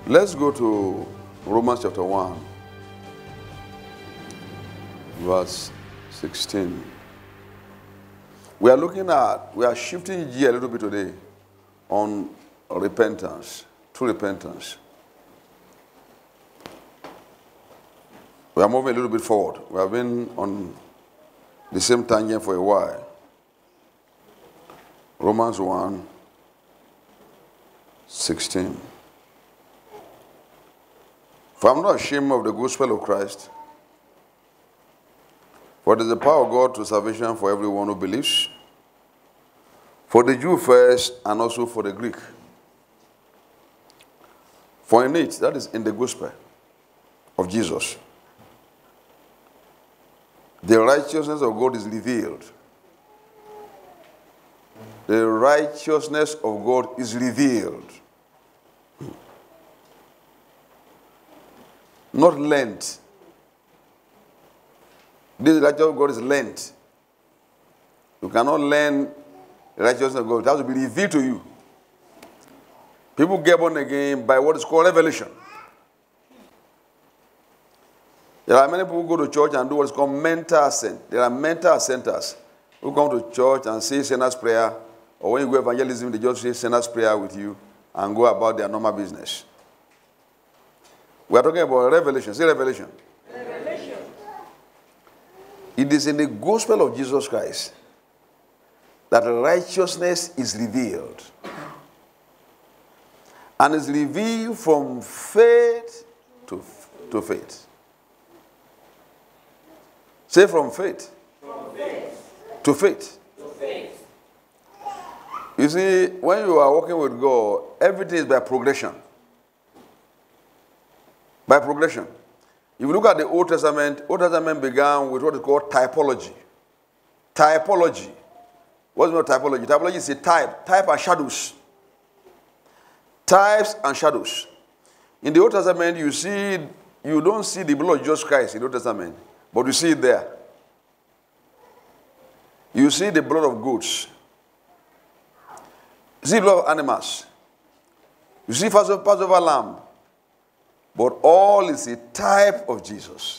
Let's go to Romans chapter 1, verse 16. We are shifting gear a little bit today on repentance, true repentance. We are moving a little bit forward. We have been on the same tangent for a while. Romans 1, 16. For I am not ashamed of the gospel of Christ, for it is the power of God to salvation for everyone who believes, for the Jew first and also for the Greek. For in it, that is in the gospel of Jesus, the righteousness of God is revealed. The righteousness of God is revealed. Not lent. This righteousness of God is lent. You cannot learn the righteousness of God. It has to be revealed to you. People get born again by what is called revelation. There are many people who go to church and do what is called mental assent. There are mental assenters who come to church and say sinner's prayer, or when you go evangelism, they just say sinner's prayer with you and go about their normal business. We are talking about revelation. Say revelation. Revelation. It is in the gospel of Jesus Christ that righteousness is revealed. And is revealed from faith to faith. Say from faith. From faith. To faith. To faith. You see, when you are working with God, everything is by progression. By progression. If you look at the Old Testament began with what is called typology. Typology. What's not typology? Typology is a type and shadows. Types and shadows. In the Old Testament, you don't see the blood of Jesus Christ in the Old Testament, but you see it there. You see the blood of goats. You see the blood of animals. You see Passover lamb. But all is a type of Jesus.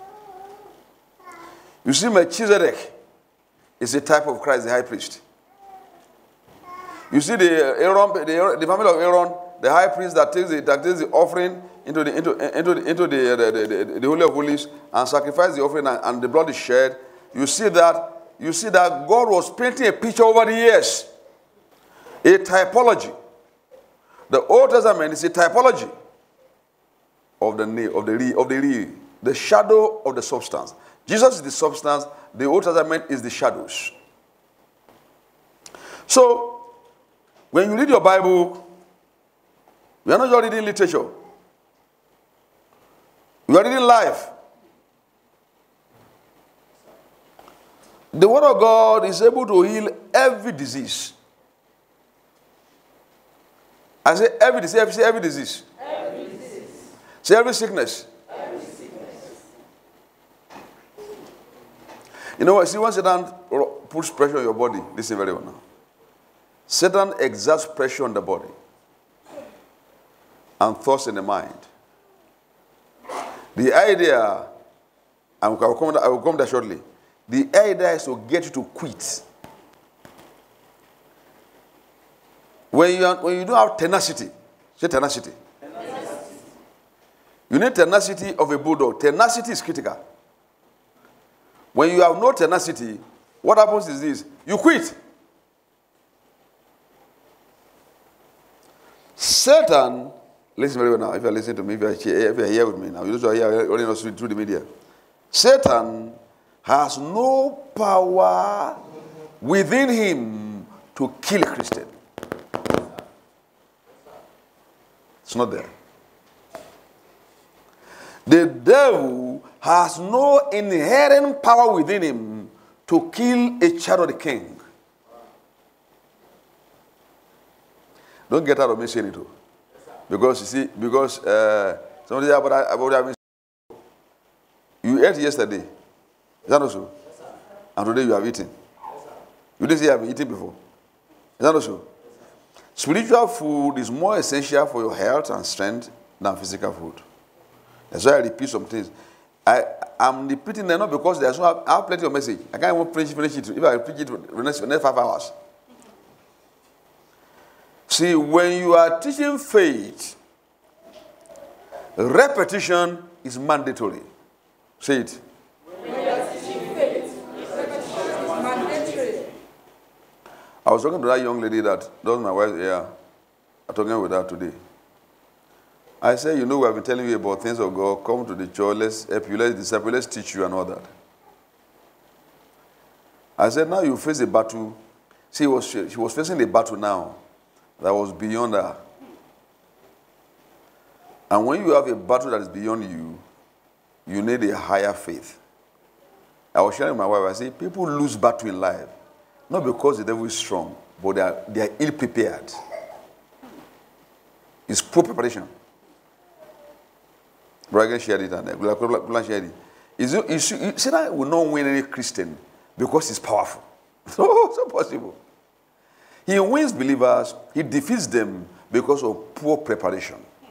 You see Melchizedek is a type of Christ, the high priest. You see the family of Aaron, the high priest that takes the offering into the Holy of Holies and sacrifices the offering and the blood is shed. You see that God was painting a picture over the years. A typology. The Old Testament is a typology of the real, the shadow of the substance. Jesus is the substance, the Old Testament is the shadows. So, when you read your Bible, you are not just reading literature. You are reading life. The Word of God is able to heal every disease. I say every disease. Say every disease. Every disease. Say every sickness. Every sickness. You know what? See, when Satan puts pressure on your body, listen very well now. Satan exerts pressure on the body and thoughts in the mind. The idea, I will come there shortly. The idea is to get you to quit. When you don't have tenacity, say tenacity. You need tenacity of a bulldog. Tenacity is critical. When you have no tenacity, what happens is this: you quit. Satan, listen very well now. If you are listening to me, if you are here with me now, you also hear only not through the media. Satan has no power within him to kill a Christian. It's not there. The devil has no inherent power within him to kill a child of the king. Don't get out of me saying it too. Because you see, somebody said about you ate yesterday. Is that not so? Yes, and today you have eaten. Yes, you didn't say you have eaten before. Is that not so? Yes, spiritual food is more essential for your health and strength than physical food. That's why I repeat some things. I'm repeating them not because there's no, I have plenty of message. I can't even finish it if I preach it for the next 5 hours. See, when you are teaching faith, repetition is mandatory. Say it. When you are teaching faith, repetition is mandatory. I was talking to that young lady that does my wife here. I'm talking with her today. I said, you know, we have been telling you about things of God. Come to the church, let's help you, let's disciple, let's teach you and all that. I said, now you face a battle. See, she was facing a battle now that was beyond her. And when you have a battle that is beyond you, you need a higher faith. I was sharing with my wife, I said, people lose battle in life, not because the devil is strong, but they are ill-prepared. It's poor preparation. Bragan shared it and Gula shared it. You see that will not win any Christian because he's powerful. So possible. He wins believers, he defeats them because of poor preparation.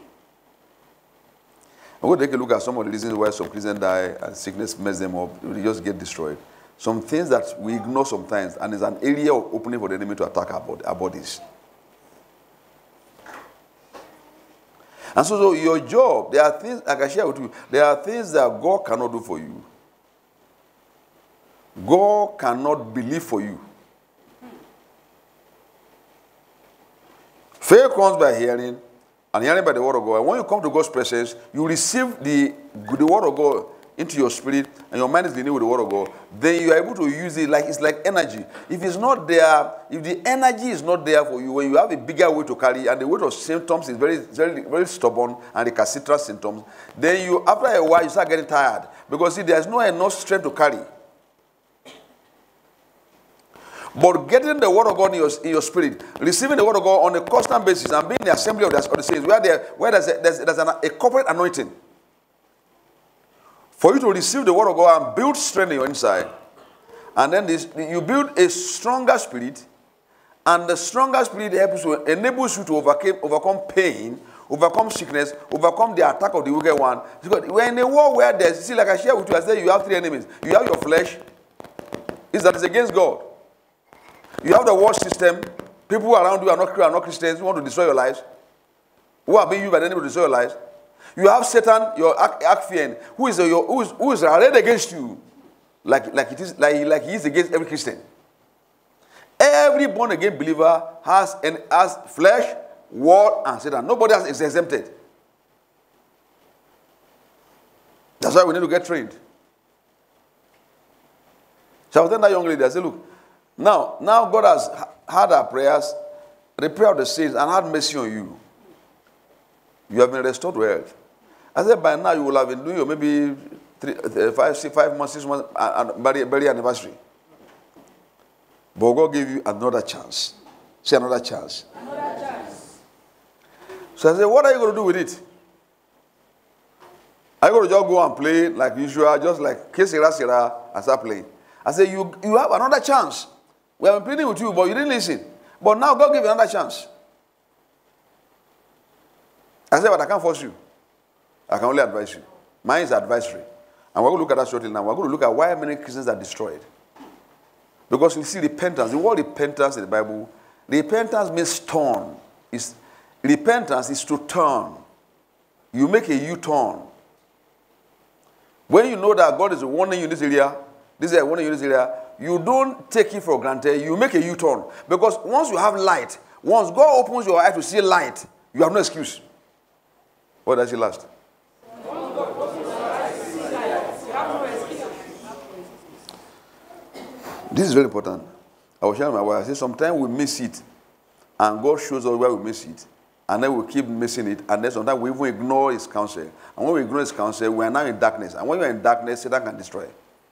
I'm going to take a look at some of the reasons why some Christians die and sickness mess them up. They just get destroyed. Some things that we ignore sometimes, and it's an area of opening for the enemy to attack our bodies. And so your job, there are things, I can share with you, there are things that God cannot do for you. God cannot believe for you. Faith comes by hearing, and hearing by the word of God. And when you come to God's presence, you receive the word of God into your spirit, and your mind is renewed with the word of God. Then you are able to use it like it's like energy. If it's not there, if the energy is not there for you, when you have a bigger weight to carry, and the weight of symptoms is very, very, very stubborn, and recalcitrant symptoms, then you, after a while, you start getting tired because see, there's no enough strength to carry. But getting the word of God in your spirit, receiving the word of God on a constant basis, and being in the assembly of the saints, where there's a corporate anointing, for you to receive the word of God and build strength in your inside, and then you build a stronger spirit, and the stronger spirit enables you to overcome pain, overcome sickness, overcome the attack of the wicked one. Because we're in a war where there's, see, like I shared with you, I said you have 3 enemies. You have your flesh, that is against God. You have the world system. People around you are not Christians who want to destroy your lives, who are being used by the enemy to destroy your lives. You have Satan, your archfiend, who is arrayed against you, like he is against every Christian. Every born again believer has flesh, world, and Satan. Nobody else is exempted. That's why we need to get trained. So I was telling that young lady, I said, look, now God has heard our prayers, the prayer of the saints, and had mercy on you. You have been restored to health. I said, by now you will have been doing your maybe 5 months, 6 months, very anniversary. But God gave you another chance. Say another chance. Another chance. So I said, what are you going to do with it? Are you going to just go and play like usual, just like Kesera, and start playing? I said, you have another chance. We have been pleading with you, but you didn't listen. But now God gave you another chance. I said, but I can't force you. I can only advise you. Mine is advisory. And we're going to look at that shortly now. We're going to look at why many Christians are destroyed. Because you see repentance. The word repentance in the Bible, repentance means turn. Repentance is to turn. You make a U-turn. When you know that God is warning you in this area, you don't take it for granted. You make a U-turn. Because once you have light, once God opens your eye to see light, you have no excuse. What does he last? This is very important. I was sharing my wife. I said sometimes we miss it, and God shows us where we miss it, and then we keep missing it, and then sometimes we even ignore His counsel. And when we ignore His counsel, we are now in darkness. And when you are in darkness, Satan can destroy.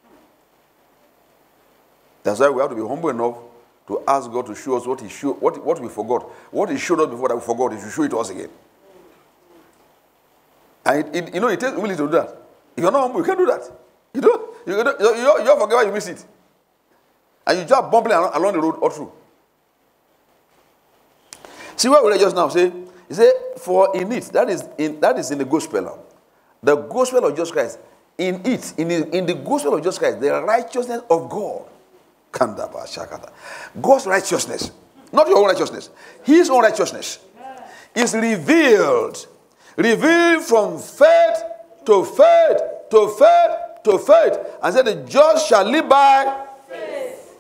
That's why we have to be humble enough to ask God to show us what we forgot. What He showed us before that we forgot, He should show it to us again. And it takes humility to do that. If you're not humble, you can't do that. You forget why you miss it. And you just bumbling along the road all through. See what we read just now, say, He said, for in it, that is in the gospel. The gospel of Jesus Christ. In it, in the gospel of Jesus Christ, the righteousness of God. God's righteousness. Not your own righteousness. His own righteousness is revealed. Revealed from faith to faith to faith to faith. And said the just shall live by faith.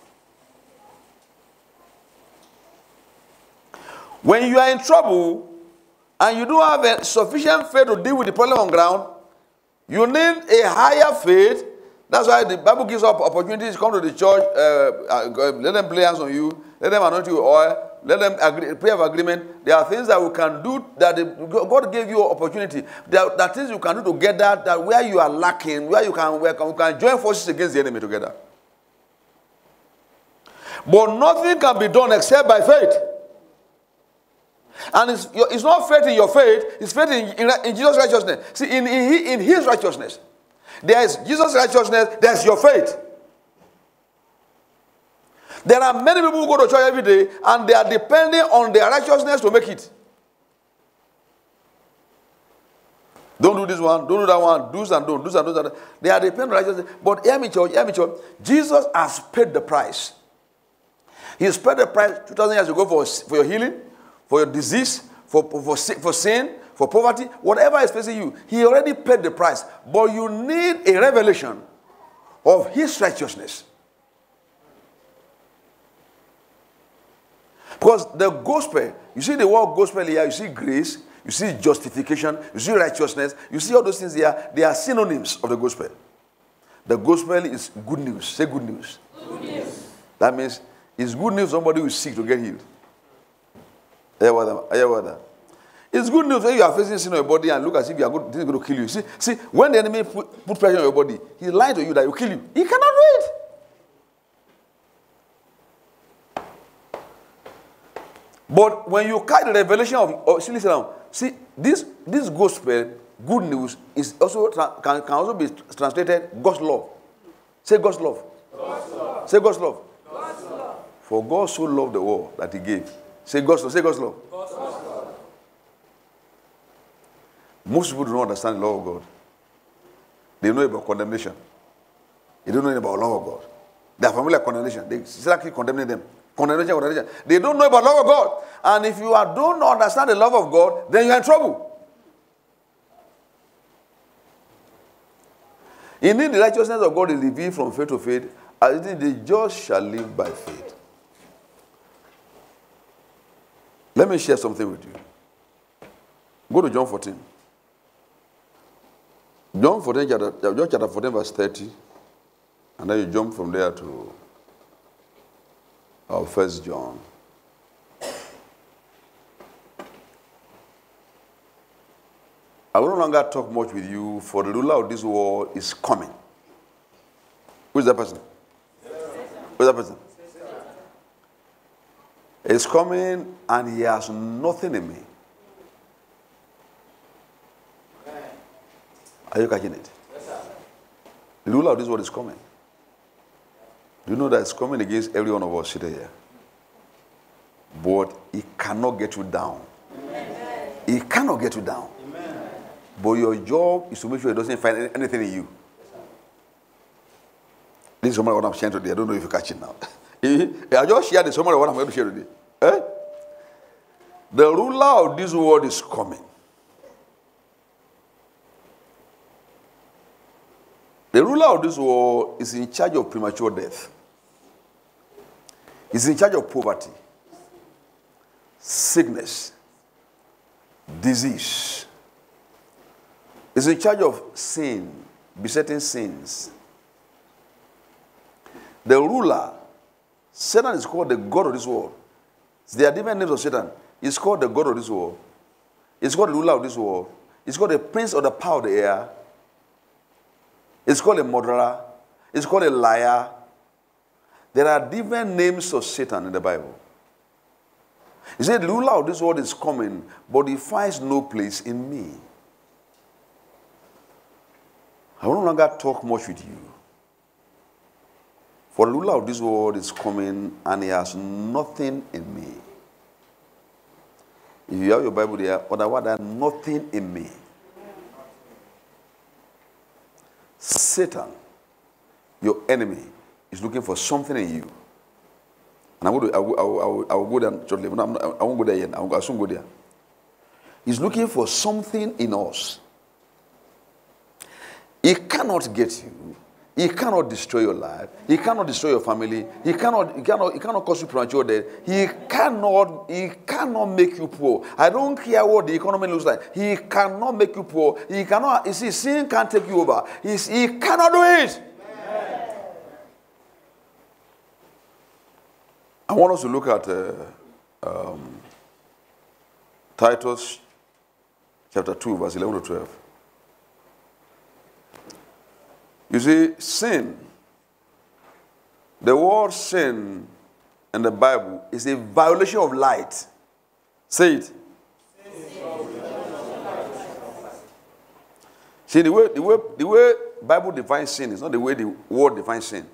When you are in trouble and you don't have a sufficient faith to deal with the problem on ground, you need a higher faith. That's why the Bible gives up opportunities. Come to the church, let them lay hands on you, let them anoint you with oil, let them agree, prayer of agreement. There are things that we can do that God gave you opportunity. There are things you can do together that where you are lacking, where you can join forces against the enemy together. But nothing can be done except by faith. And it's not faith in your faith, it's faith in Jesus' righteousness. See, in his righteousness. There is Jesus' righteousness, there's your faith. There are many people who go to church every day and they are depending on their righteousness to make it. Don't do this one, don't do that one, do's and don't, do's and don't. They are depending on righteousness. But hear me, church, Jesus has paid the price. He has paid the price 2,000 years ago for your healing, for your disease, for sin, for poverty, whatever is facing you. He already paid the price. But you need a revelation of his righteousness. Because the gospel, you see the word gospel here, you see grace, you see justification, you see righteousness, you see all those things here, they are synonyms of the gospel. The gospel is good news. Say good news. Good news. That means it's good news somebody who is sick to get healed. It's good news when you are facing sin on your body and look as if you are good, this is going to kill you. See, when the enemy put pressure on your body, he's lying to you that he will kill you. He cannot do it. But when you carry the revelation see, this gospel, good news, is also can also be translated God's love. Say God's love. God's love. Say God's love. God's love. For God so loved the world that he gave. Say God's love. Say God's love. God's love. Most people do not understand the love of God. They know about condemnation. They don't know about the love of God. They are familiar with condemnation. They still keep condemning them. Condemnation. They don't know about the love of God. And if you don't understand the love of God, then you are in trouble. Indeed, the righteousness of God is revealed from faith to faith, as it is the just shall live by faith. Let me share something with you. Go to John 14. John chapter 14, verse 30. And then you jump from there to our 1 John. I will no longer talk much with you, for the ruler of this world is coming. Who is that person? Who is that person? He's coming and he has nothing in me. Are you catching it? The ruler of this world is coming. Do you know that it's coming against every one of us sitting here? But he cannot get you down. Amen. He cannot get you down. Amen. But your job is to make sure he doesn't find anything in you. This is what I'm sharing today. I don't know if you catch it now. I just shared the summary of what I'm going to share today. The ruler of this world is coming. The ruler of this world is in charge of premature death. He's in charge of poverty, sickness, disease. He's in charge of sin, besetting sins. The ruler, Satan is called the god of this world. There are different names of Satan. He's called the god of this world. He's called the ruler of this world. He's called the prince of the power of the air. It's called a murderer. It's called a liar. There are different names of Satan in the Bible. He said, the ruler of this world is coming, but he finds no place in me. I will no longer talk much with you. For the ruler of this world is coming, and he has nothing in me. If you have your Bible there, otherwise there is nothing in me. Satan, your enemy, is looking for something in you. And I will go there shortly. I won't go there yet. I'll soon go there. He's looking for something in us. He cannot get you. He cannot destroy your life. He cannot destroy your family. He cannot cause you premature death. He cannot make you poor. I don't care what the economy looks like. He cannot make you poor. He cannot. You see, sin can't take you over. He cannot do it. Amen. I want us to look at Titus chapter 2, verse 11 to 12. You see, sin, the word sin in the Bible is a violation of light. Say it. See, the way Bible defines sin is not the way the word defines sin.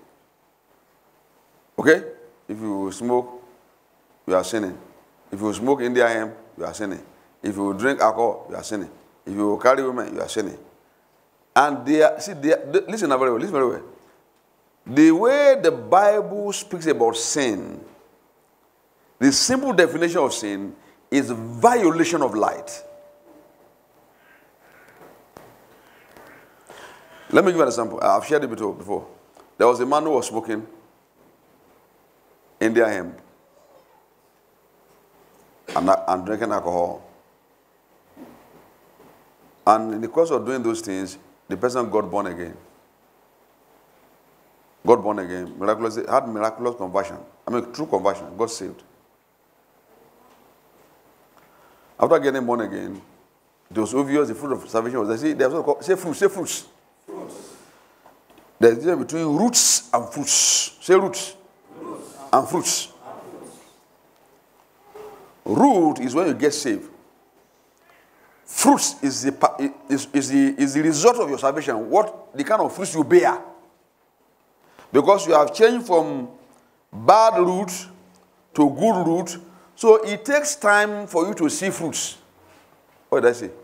Okay? If you smoke, you are sinning. If you smoke India hemp, you are sinning. If you drink alcohol, you are sinning. If you carry women, you are sinning. And listen very well. The way the Bible speaks about sin, the simple definition of sin is violation of light. Let me give you an example. I've shared it before. There was a man who was smoking India hemp and drinking alcohol. And in the course of doing those things, the person got born again. Got born again, miraculously, had miraculous conversion. I mean, true conversion, got saved. After getting born again, it was obvious the fruit of salvation was there. Say fruits. Fruits. There's a difference between roots and fruits. Say roots. And fruits. Root is when you get saved. Fruits is the result of your salvation. What the kind of fruits you bear. Because you have changed from bad root to good root. So it takes time for you to see fruits. What did I say?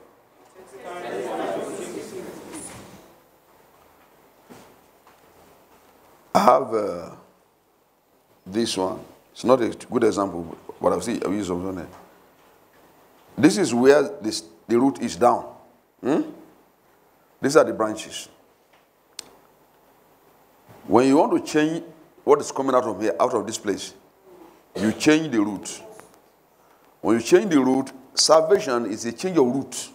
I have this one. It's not a good example, but I'll use something there. This is where the root is down. These are the branches. When you want to change what is coming out of here, out of this place, you change the root. When you change the root, salvation is a change of root.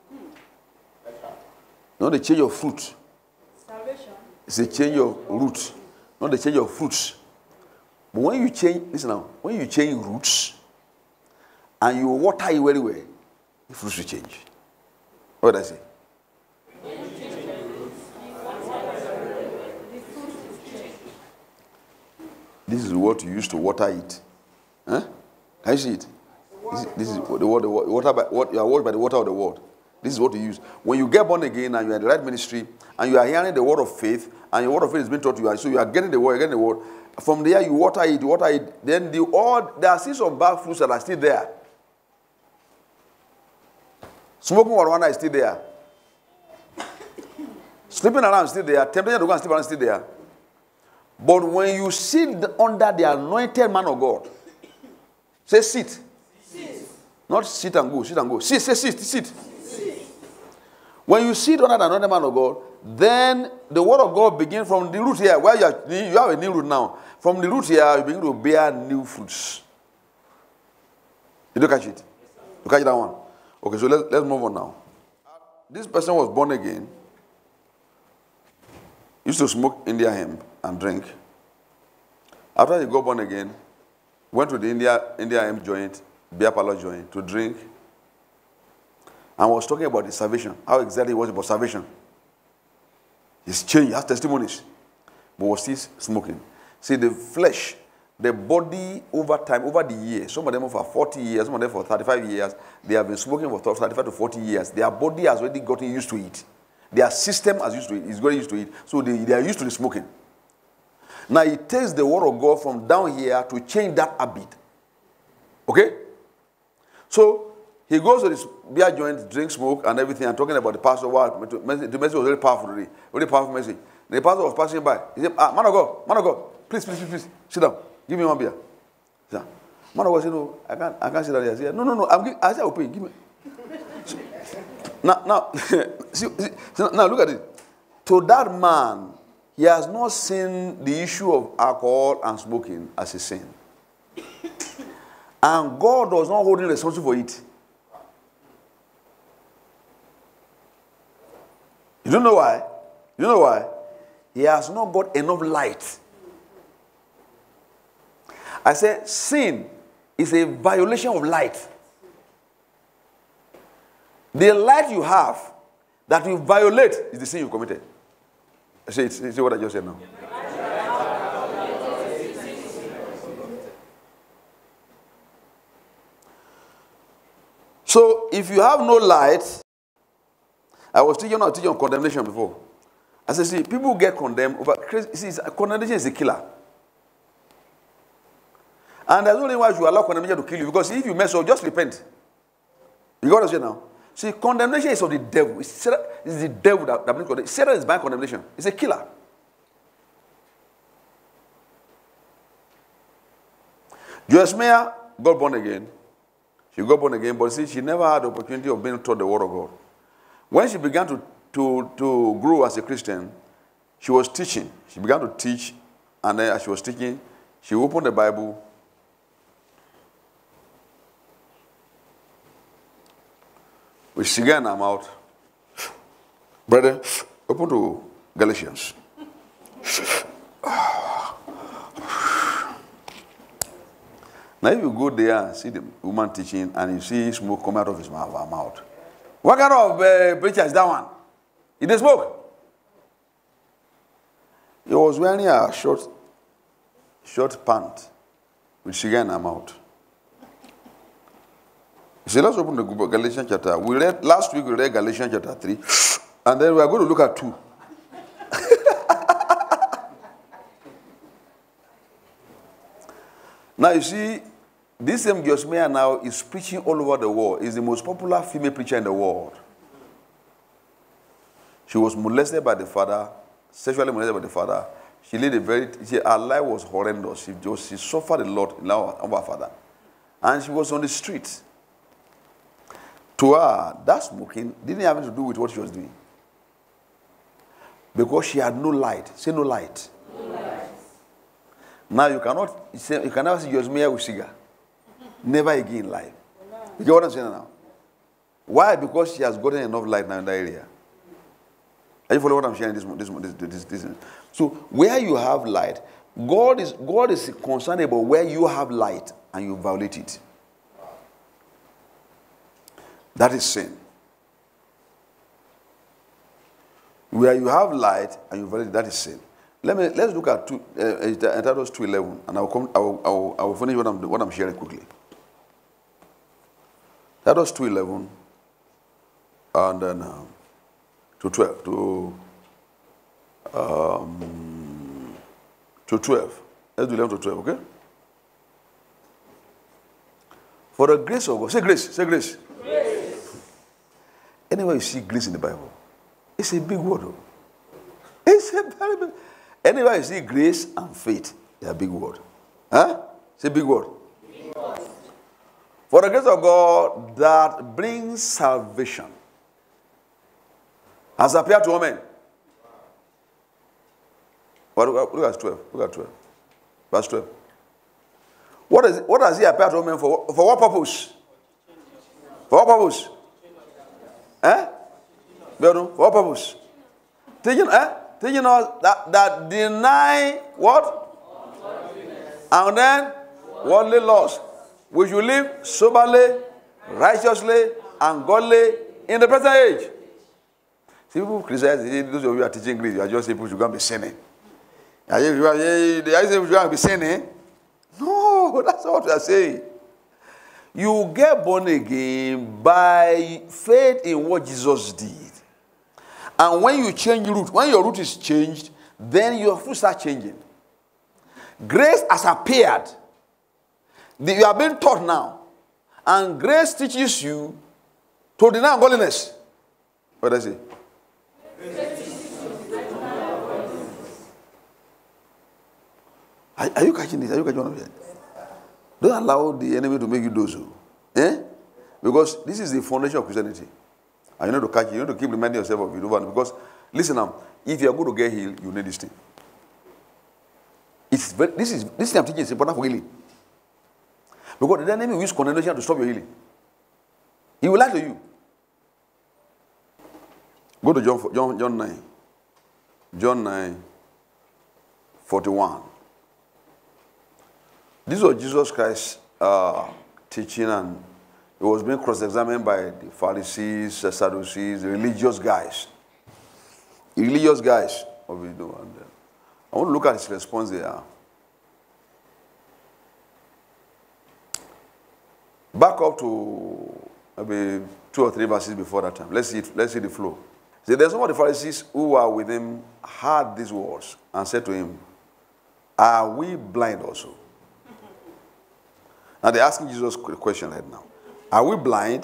Not a change of fruit. Salvation. It's a change of root, not a change of fruits. But when you change, listen now, when you change roots and you water it very well, the fruits will change. What did I say? This is what you use to water it. Huh? Can you see it? This is the word, you are washed by the water of the word. This is what you use. When you get born again and you are in the right ministry and you are hearing the word of faith and your word of faith is being taught to you, so you are getting the word, From there you water it, then there are still some bad fruits that are still there. Smoking marijuana is still there. Sleeping around is still there. Temptation to go and sleep around is still there. But when you sit under the anointed man of God, say sit. Sit. Not sit and go, sit and go. Sit, say sit. When you sit under the anointed man of God, then the word of God begins from the root here, where you have a new root now. From the root here, you begin to bear new fruits. Did you catch it? You catch that one? Okay, so let's move on now. This person was born again. Used to smoke India hemp and drink. After he got born again, went to the India hemp joint, beer parlor joint, to drink. And was talking about his salvation. How exactly it was about salvation. He's changed, he has testimonies. But was still smoking. See, the flesh, the body over time, over the years, some of them for 40 years, some of them for 35 years, they have been smoking for 35 to 40 years. Their body has already gotten used to it. Their system is getting used to it. So they are used to the smoking. Now it takes the word of God from down here to change that habit. Okay? So He goes to this beer joint, drinks smoke and everything, and talking about the pastor. Wow, the message was very powerful, very powerful message. The pastor was passing by. He said, man of God, please, sit down. Give me one beer. Man of God said, no, I can't sit down here. I said, no, I said, I'll pay. Give me. Now, see, now look at it. To that man, he has not seen the issue of alcohol and smoking as a sin. And God was not holding responsibility for it. You don't know why? You know why? He has not got enough light. I said, sin is a violation of light. The light you have that you violate is the sin you committed. See what I just said now. So if you have no light, I was teaching on condemnation before. I said, see, people get condemned over crazy. See, condemnation is a killer. And there's no reason why you allow condemnation to kill you, because if you mess up, just repent. You got to say now. See, condemnation is of the devil. It's the devil that brings condemnation. Satan is by condemnation. It's a killer. Joyce got born again. She got born again, but see, she never had the opportunity of being taught the word of God. When she began to grow as a Christian, she was teaching. She began to teach, and then as she was teaching, she opened the Bible. With cigar in her mouth. Brother, open to Galatians. Now if you go there and see the woman teaching and you see smoke come out of his mouth. What kind of preacher is that one? He didn't smoke. He was wearing a short pant with cigar in her mouth. So let's open the book of Galatians chapter. Last week we read Galatians chapter 3, and then we are going to look at 2. Now you see, this same Joyce Meyer now is preaching all over the world. Is the most popular female preacher in the world. She was molested by the father, sexually molested by the father. She led her life was horrendous. She suffered a lot of her father. And she was on the street. To her, that smoking didn't have anything to do with what she was doing. Because she had no light. Say no light. No light. Now you can never see Joyce Meyer with cigar. Never again in life. You get what I'm saying now? Why? Because she has gotten enough light now in that area. Are you following what I'm sharing this? So where you have light, God is concerned about where you have light and you violate it. That is sin. Where you have light and you violate, that is sin. Let's look at Titus 2:11, and I will finish what I'm sharing quickly. Titus 2:11, and then to 12 to 12. Let's do 11 to 12, okay? For the grace of God, say grace, say grace. Anywhere you see grace in the Bible, it's a big word. It's a very big. Anywhere you see grace and faith, they're a big word. Huh? It's a big word. Big word. For the grace of God that brings salvation has appeared to all men. Look at 12. Look at 12. Verse 12. What does he appear to all men for? For what purpose? For what purpose? For what purpose? Teaching us that deny what? And then worldly lust. We should live soberly, righteously, and godly in the present age. See, people criticize, those of you who are teaching Greek, you are just saying people should go and be sinning. Are you saying people should go and be sinning? No, that's not what we are saying. You get born again by faith in what Jesus did. And when you change root, when your root is changed, then your fruit starts changing. Grace has appeared. You are being taught now. And grace teaches you to deny ungodliness. What does it say? Are you catching this? Are you catching one of it? Don't allow the enemy to make you do so. Eh? Because this is the foundation of Christianity. And you need to catch it. You need to keep reminding yourself of it. Because, listen now, if you are going to get healed, you need this thing. This thing I'm teaching is important for healing. Because the enemy will use condemnation to stop your healing. He will lie to you. Go to John 9. John 9, 41. This was Jesus Christ teaching, and it was being cross-examined by the Pharisees, the Sadducees, the religious guys. The religious guys. I want to look at his response there. Back up to maybe 2 or 3 verses before that time. Let's see the flow. See, there's some of the Pharisees who were with him, heard these words, and said to him, "Are we blind also?" Now they're asking Jesus a question right now. Are we blind?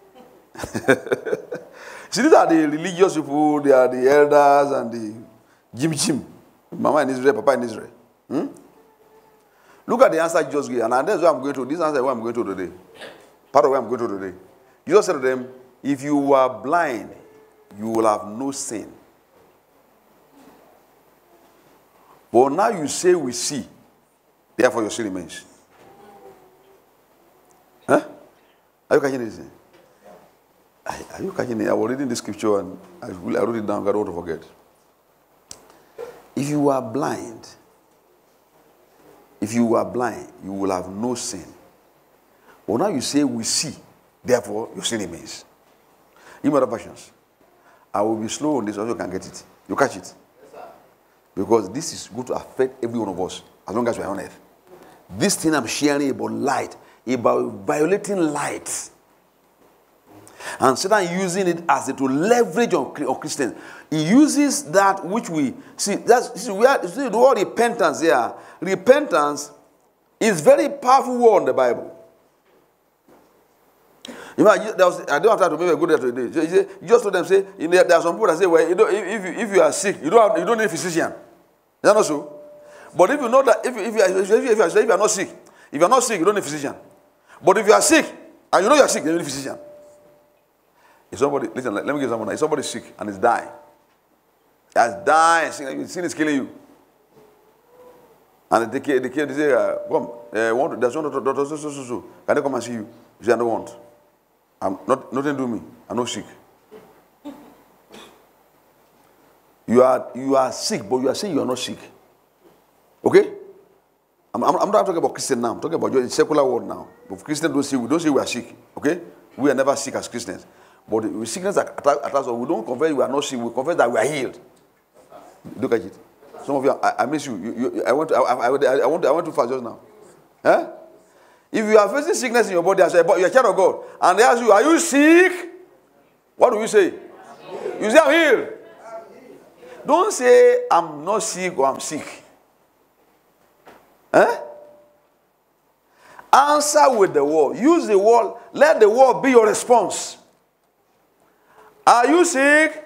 See, these are the religious people, they are the elders and the Jim. Mama in Israel, Papa in Israel. Look at the answer Jesus gave, and that's what I'm going to. This answer is what I'm going to today. Part of what I'm going to today. Jesus said to them, if you were blind, you will have no sin. But now you say we see, therefore your sin remains. Huh? Are you catching this? Are you catching it? I was reading the scripture and I wrote it down, I don't want to forget. If you are blind, you will have no sin. But now you say we see, therefore your sin remains. In other versions, I will be slow on this so you can get it. You catch it? Yes, sir. Because this is going to affect every one of us as long as we are on earth. This thing I'm sharing about light, about violating light. And Satan using it as to leverage on Christians. He uses that which we see. See the word repentance here. Repentance is very powerful word in the Bible. You know, I don't have to make a good day today. You just told them, say, there are some people that say, well, if you are sick, you don't need a physician. Is that not so? But if you know that if you are not sick, you don't need a physician. But if you are sick and you know you are sick, you need a physician. If somebody, listen, let me give someone. If somebody is sick and is dying, sin is killing you. And they say, come, there's one doctor, so. Can I come and see you? You say, I don't want. Nothing to me. I'm not sick. You are sick, but you are saying you are not sick. Okay? I'm not talking about Christian now. I'm talking about the secular world now. But Christians don't say we are sick. Okay? We are never sick as Christians. But the sickness attacks us. We don't confess we are not sick. We confess that we are healed. Look at it. Some of you, I miss you. I went too fast just now. Huh? If you are facing sickness in your body, but you're a child of God, and they ask you, are you sick? What do you say? You say, I'm healed. Don't say, I'm not sick or I'm sick. Huh? Answer with the word. Use the word. Let the word be your response. Are you sick?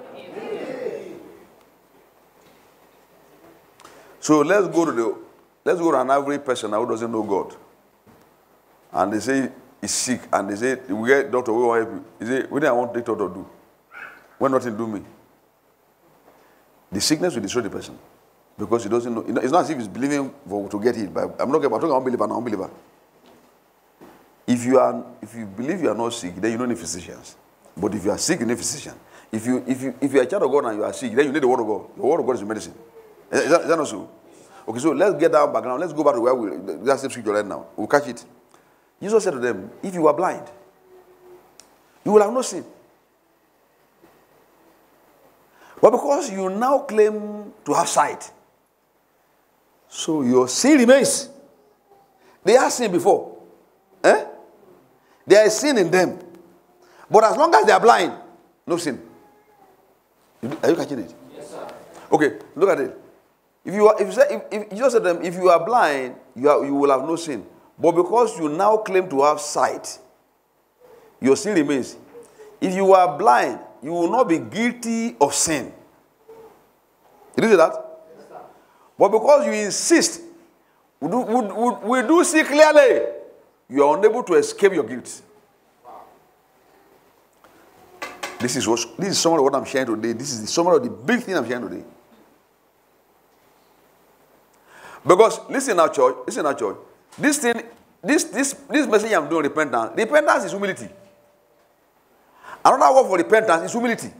So let's go to an average person who doesn't know God. And they say he's sick, and they say, we get doctor, we will help you. He say, what do I want the doctor to do? When nothing do me. The sickness will destroy the person. Because he doesn't know. It's not as if he's believing to get healed. But I'm talking unbeliever and unbeliever. If you believe you are not sick, then you don't need physicians. But if you are sick, you need a physician. If you are a child of God and you are sick, then you need the word of God. The word of God is medicine. Is that not so? Okay, so let's get that background. Let's go back to where that's the scripture right now. We'll catch it. Jesus said to them, if you are blind, you will have no sin. But because you now claim to have sight, so your sin remains. They had sin before. There is sin in them. But as long as they are blind, no sin. Are you catching it? Yes, sir. Okay, look at it. If Jesus said to them, if you are blind, you will have no sin. But because you now claim to have sight, your sin remains. If you are blind, you will not be guilty of sin. Did you see that? But because you insist, we do see clearly, you are unable to escape your guilt. This is some of what I'm sharing today. This is some of the big thing I'm sharing today. Because listen now, church. This message I'm doing, repentance. Repentance is humility. Another word for repentance is humility.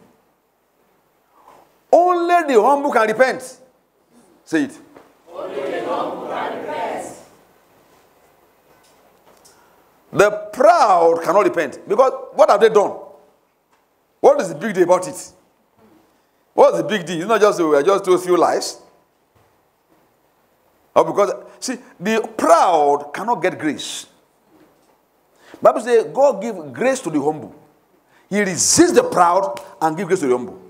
Only the humble can repent. Say it. Only the humble can repent. The proud cannot repent. Because what have they done? What is the big deal about it? What is the big deal? It's not just we are just told a few lies. Or because, see, the proud cannot get grace. Bible says God gives grace to the humble. He resists the proud and gives grace to the humble.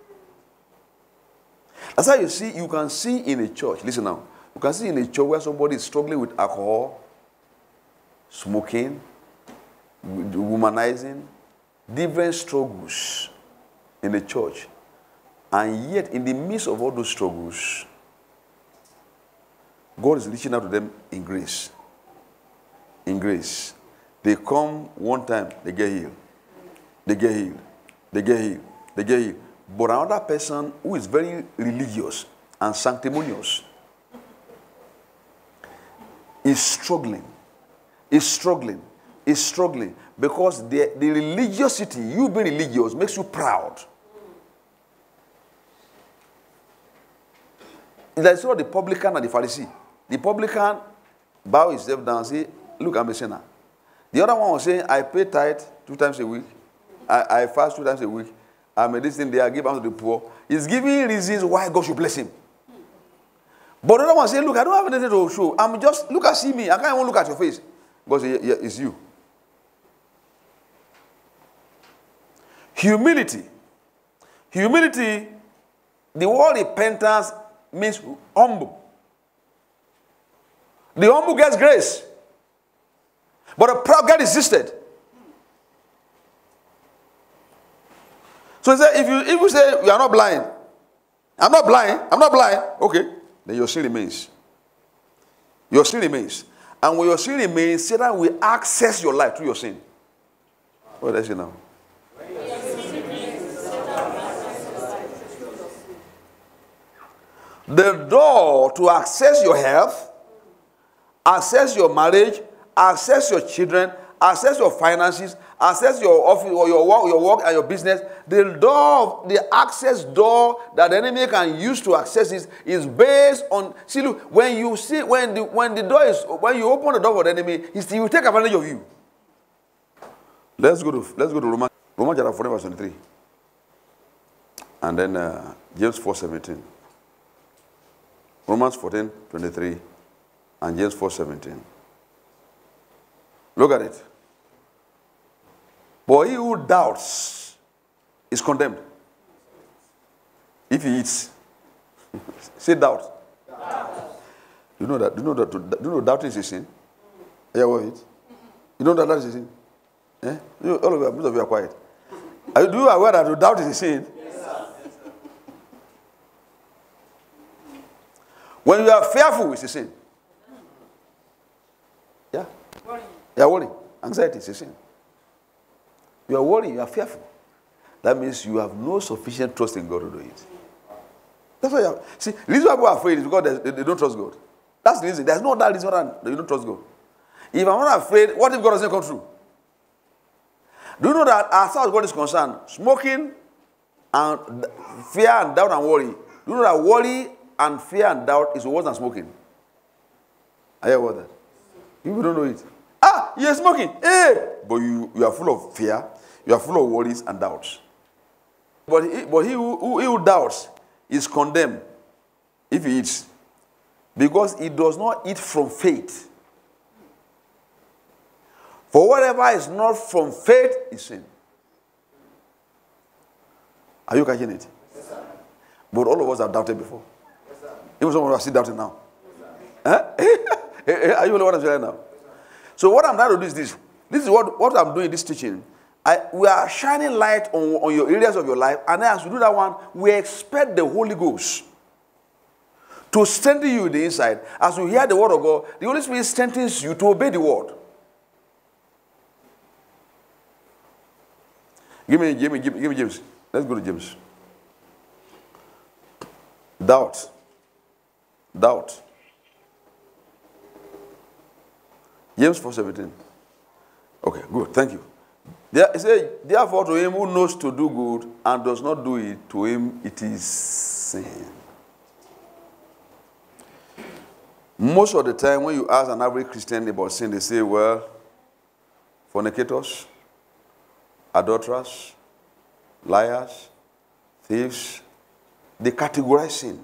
That's how you can see in a church. Listen now. You can see in a church where somebody is struggling with alcohol, smoking, womanizing, different struggles in the church. And yet, in the midst of all those struggles, God is reaching out to them in grace. In grace. They come one time, they get healed. They get healed. They get healed. They get healed. But another person who is very religious and sanctimonious is struggling. Is struggling. Is struggling. Because the religiosity, you being religious, makes you proud. That's what the publican and the Pharisee. The publican bow himself down and say, look, I'm a sinner. The other one was saying, I pay tithe 2 times a week. I fast 2 times a week. I made this thing there, I give out to the poor. He's giving reasons why God should bless him. But the other one saying, look, I don't have anything to show. I'm just, look at, see me. I can't even look at your face. God says, yeah, it's you. Humility. Humility, the word repentance means humble. The humble gets grace. But the proud get resisted. So he said, if you say you are not blind, I'm not blind, okay, then your sin remains. Your sin remains. And when your sin remains, Satan will access your life through your sin. What did I say now? The door to access your health, access your marriage, access your children, access your finances, access your office or your work and your business. The access door that the enemy can use to access is based on. See, look, when you open the door for the enemy, he will take advantage of you. Let's go to Romans chapter 4 verse 23, and then James 4:17. Romans 14:23 and James 4:17. Look at it. But he who doubts is condemned if he eats. Say doubt. You know that doubting is a sin? Yeah, what it? You know that is a sin? Eh? All of you, most of you are quiet. Do you aware that doubt is a sin? Yes, sir. When you are fearful, it's a sin. Yeah. You are worrying. Anxiety is a sin. You are worrying, you are fearful. That means you have no sufficient trust in God to do it. That's why you have. See, the reason why people are afraid is because they don't trust God. That's the reason. There's no other reason that you don't trust God. If I'm not afraid, what if God doesn't come true? Do you know that as far as God is concerned, smoking and fear and doubt and worry, do you know that worry and fear and doubt is worse than smoking? I hear about that. People don't know it. You're smoking. Hey! But you are full of fear, you are full of worries and doubts. But he who doubts is condemned if he eats, because he does not eat from faith. For whatever is not from faith is sin. Are you catching it? Yes, sir. But all of us have doubted before. Yes, sir. Even some of us are still doubting now. Yes, Are you know what I'm saying now? So what I'm trying to do is this. This is what I'm doing in this teaching. we are shining light on your areas of your life, and then as we do that one, we expect the Holy Ghost to strengthen you in the inside. As you hear the word of God, the Holy Spirit strengthens you to obey the word. Give me James. Let's go to James. Doubt. James 4:17. Okay, good. Thank you. It says, therefore, to him who knows to do good and does not do it, to him it is sin. Most of the time, when you ask an average Christian about sin, they say, well, fornicators, adulterers, liars, thieves, they categorize sin.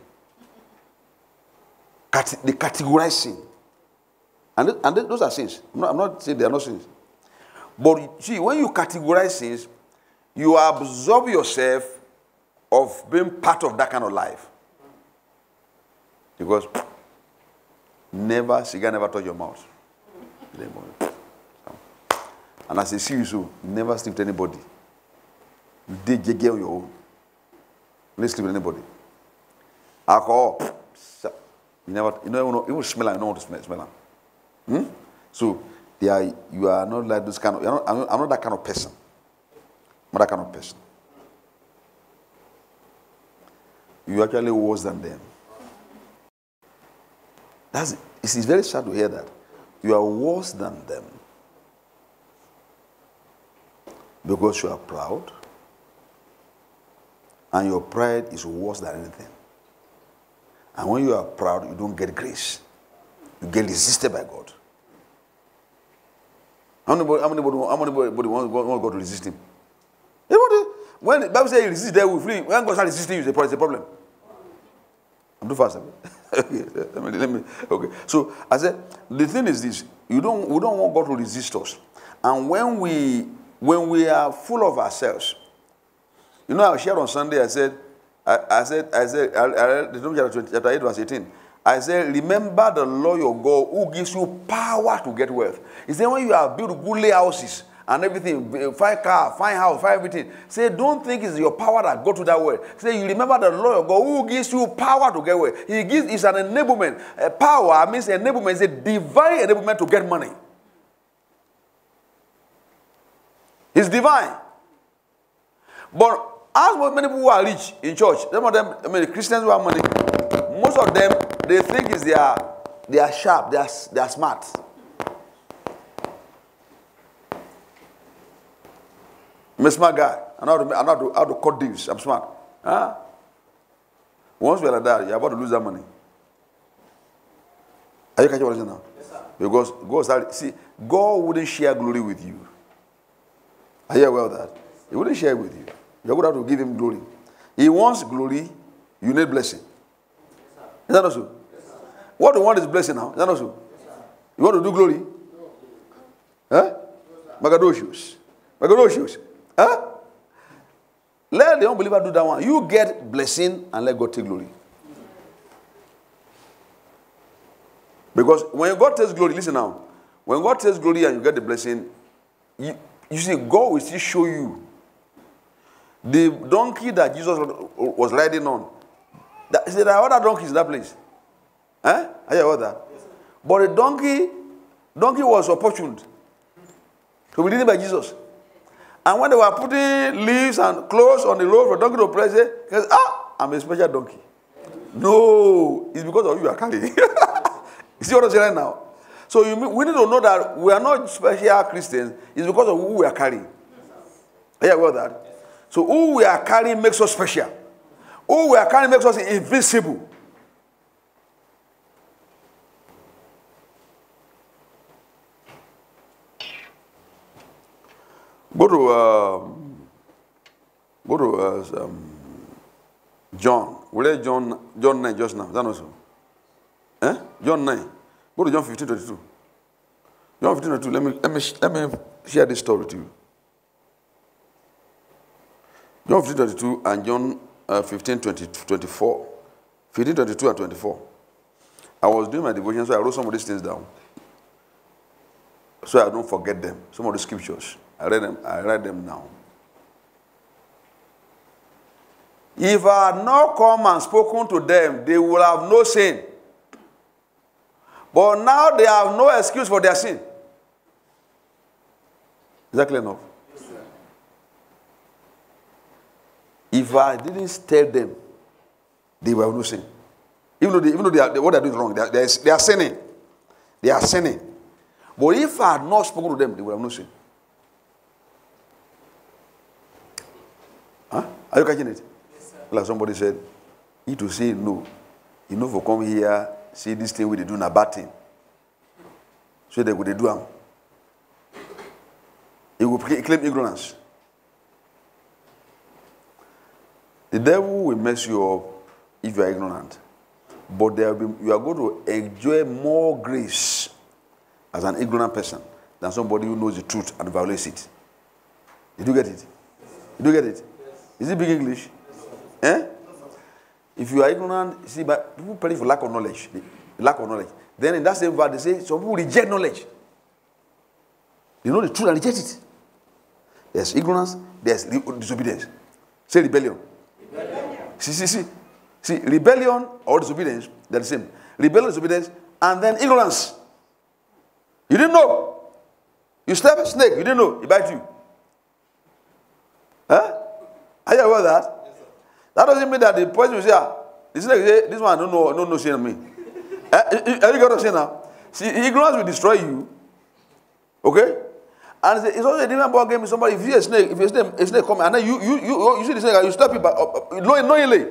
They categorize sin. And those are sins. I'm not saying they are not sins. But see, when you categorize sins, you absorb yourself of being part of that kind of life. Because cigar never touch your mouth. And as a see you so, never sleep with anybody. You did get on your own. Never sleep with anybody. Alcohol, you will smell and you don't want to smell them. So you are not like this kind of. I'm not that kind of person. I'm not that kind of person. You actually worse than them. It's very sad to hear that. You are worse than them. Because you are proud. And your pride is worse than anything. And when you are proud, you don't get grace. You get resisted by God. How many wants God to resist him? When the Bible says he resists, they will flee. When God starts resisting you, it's a problem. I'm too fast. Okay, let me. Okay. So I said, the thing is this: we don't want God to resist us. And when we are full of ourselves, I shared on Sunday. I said, Deuteronomy chapter 8, verse 18. I said, remember the Lord your God who gives you power to get wealth. He said, when you have built goodly houses and everything, fine car, fine house, fine everything, say, don't think it's your power that got to that wealth. Say, you remember the Lord your God who gives you power to get wealth. It's an enablement. Power means enablement. It's a divine enablement to get money. It's divine. But as many people who are rich in church, some of them, the Christians who have money, most of them, they think they are sharp, they are smart. I'm a smart guy. I know how to cut deals. I'm smart. Huh? Once we're like that, you're about to lose that money. Are you catching what I'm saying now? Yes, sir. Because God wouldn't share glory with you. Are you aware of that? He wouldn't share it with you. You're going to have to give him glory. He wants glory, you need blessing. Is that not so? Yes, what you want is blessing now. Is that not so? Yes, you want to do glory? Huh? Magadoshius. Huh? Let the unbeliever do that one. You get blessing and let God take glory. Because when God takes glory, listen now. When God takes glory and you get the blessing, you see, God will still show you. The donkey that Jesus was riding on, there are other donkeys in that place. Are you aware of that? Yes, but the donkey was opportuned to be ridden by Jesus. And when they were putting leaves and clothes on the road for donkey to press it, he says, I'm a special donkey. No, it's because of you are carrying. You see what I'm saying right now? So we need to know that we are not special Christians. It's because of who we are carrying. Are you aware of that? So who we are carrying makes us special. Who we are carrying makes us invisible. Go to John. We read John 9 just now. Is that also? John 9. Go to John 15:22. John 15:22. Let me share this story to you. John 15:22 and John 15:24. 15:22 and 24. I was doing my devotion, so I wrote some of these things down, so I don't forget them. Some of the scriptures. I read them now. If I had not come and spoken to them, they would have no sin. But now they have no excuse for their sin. Is that clear enough? Yes, sir. If I didn't tell them, they will have no sin. Even though what they are doing is wrong, they are sinning. They are sinning. But if I had not spoken to them, they will have no sin. Huh? Are you catching it? Yes, sir. Like somebody said, he to say no. You know, for come here, see this thing we they do a bad thing. So they would do them. He will claim ignorance. The devil will mess you up if you are ignorant. But you are going to enjoy more grace as an ignorant person than somebody who knows the truth and violates it. Did you get it? Did you get it? Yes. Is it big English? Eh? If you are ignorant, see, but people perish for lack of knowledge. Lack of knowledge. Then in that same verse, they say some people reject knowledge. They know the truth and reject it. There's ignorance, there's disobedience. Say rebellion. See, rebellion or disobedience, they're the same. Rebellion, disobedience, and then ignorance. You didn't know. You step a snake, you didn't know, he bite you. Huh? Are you aware of that? Yes, sir. That doesn't mean that the person will say, the snake say, this one don't know sin on me. Are you got to say now? See, ignorance will destroy you. Okay? And it's also a different ball game with somebody. If you see a snake coming, and then you see the snake, you stop it knowingly.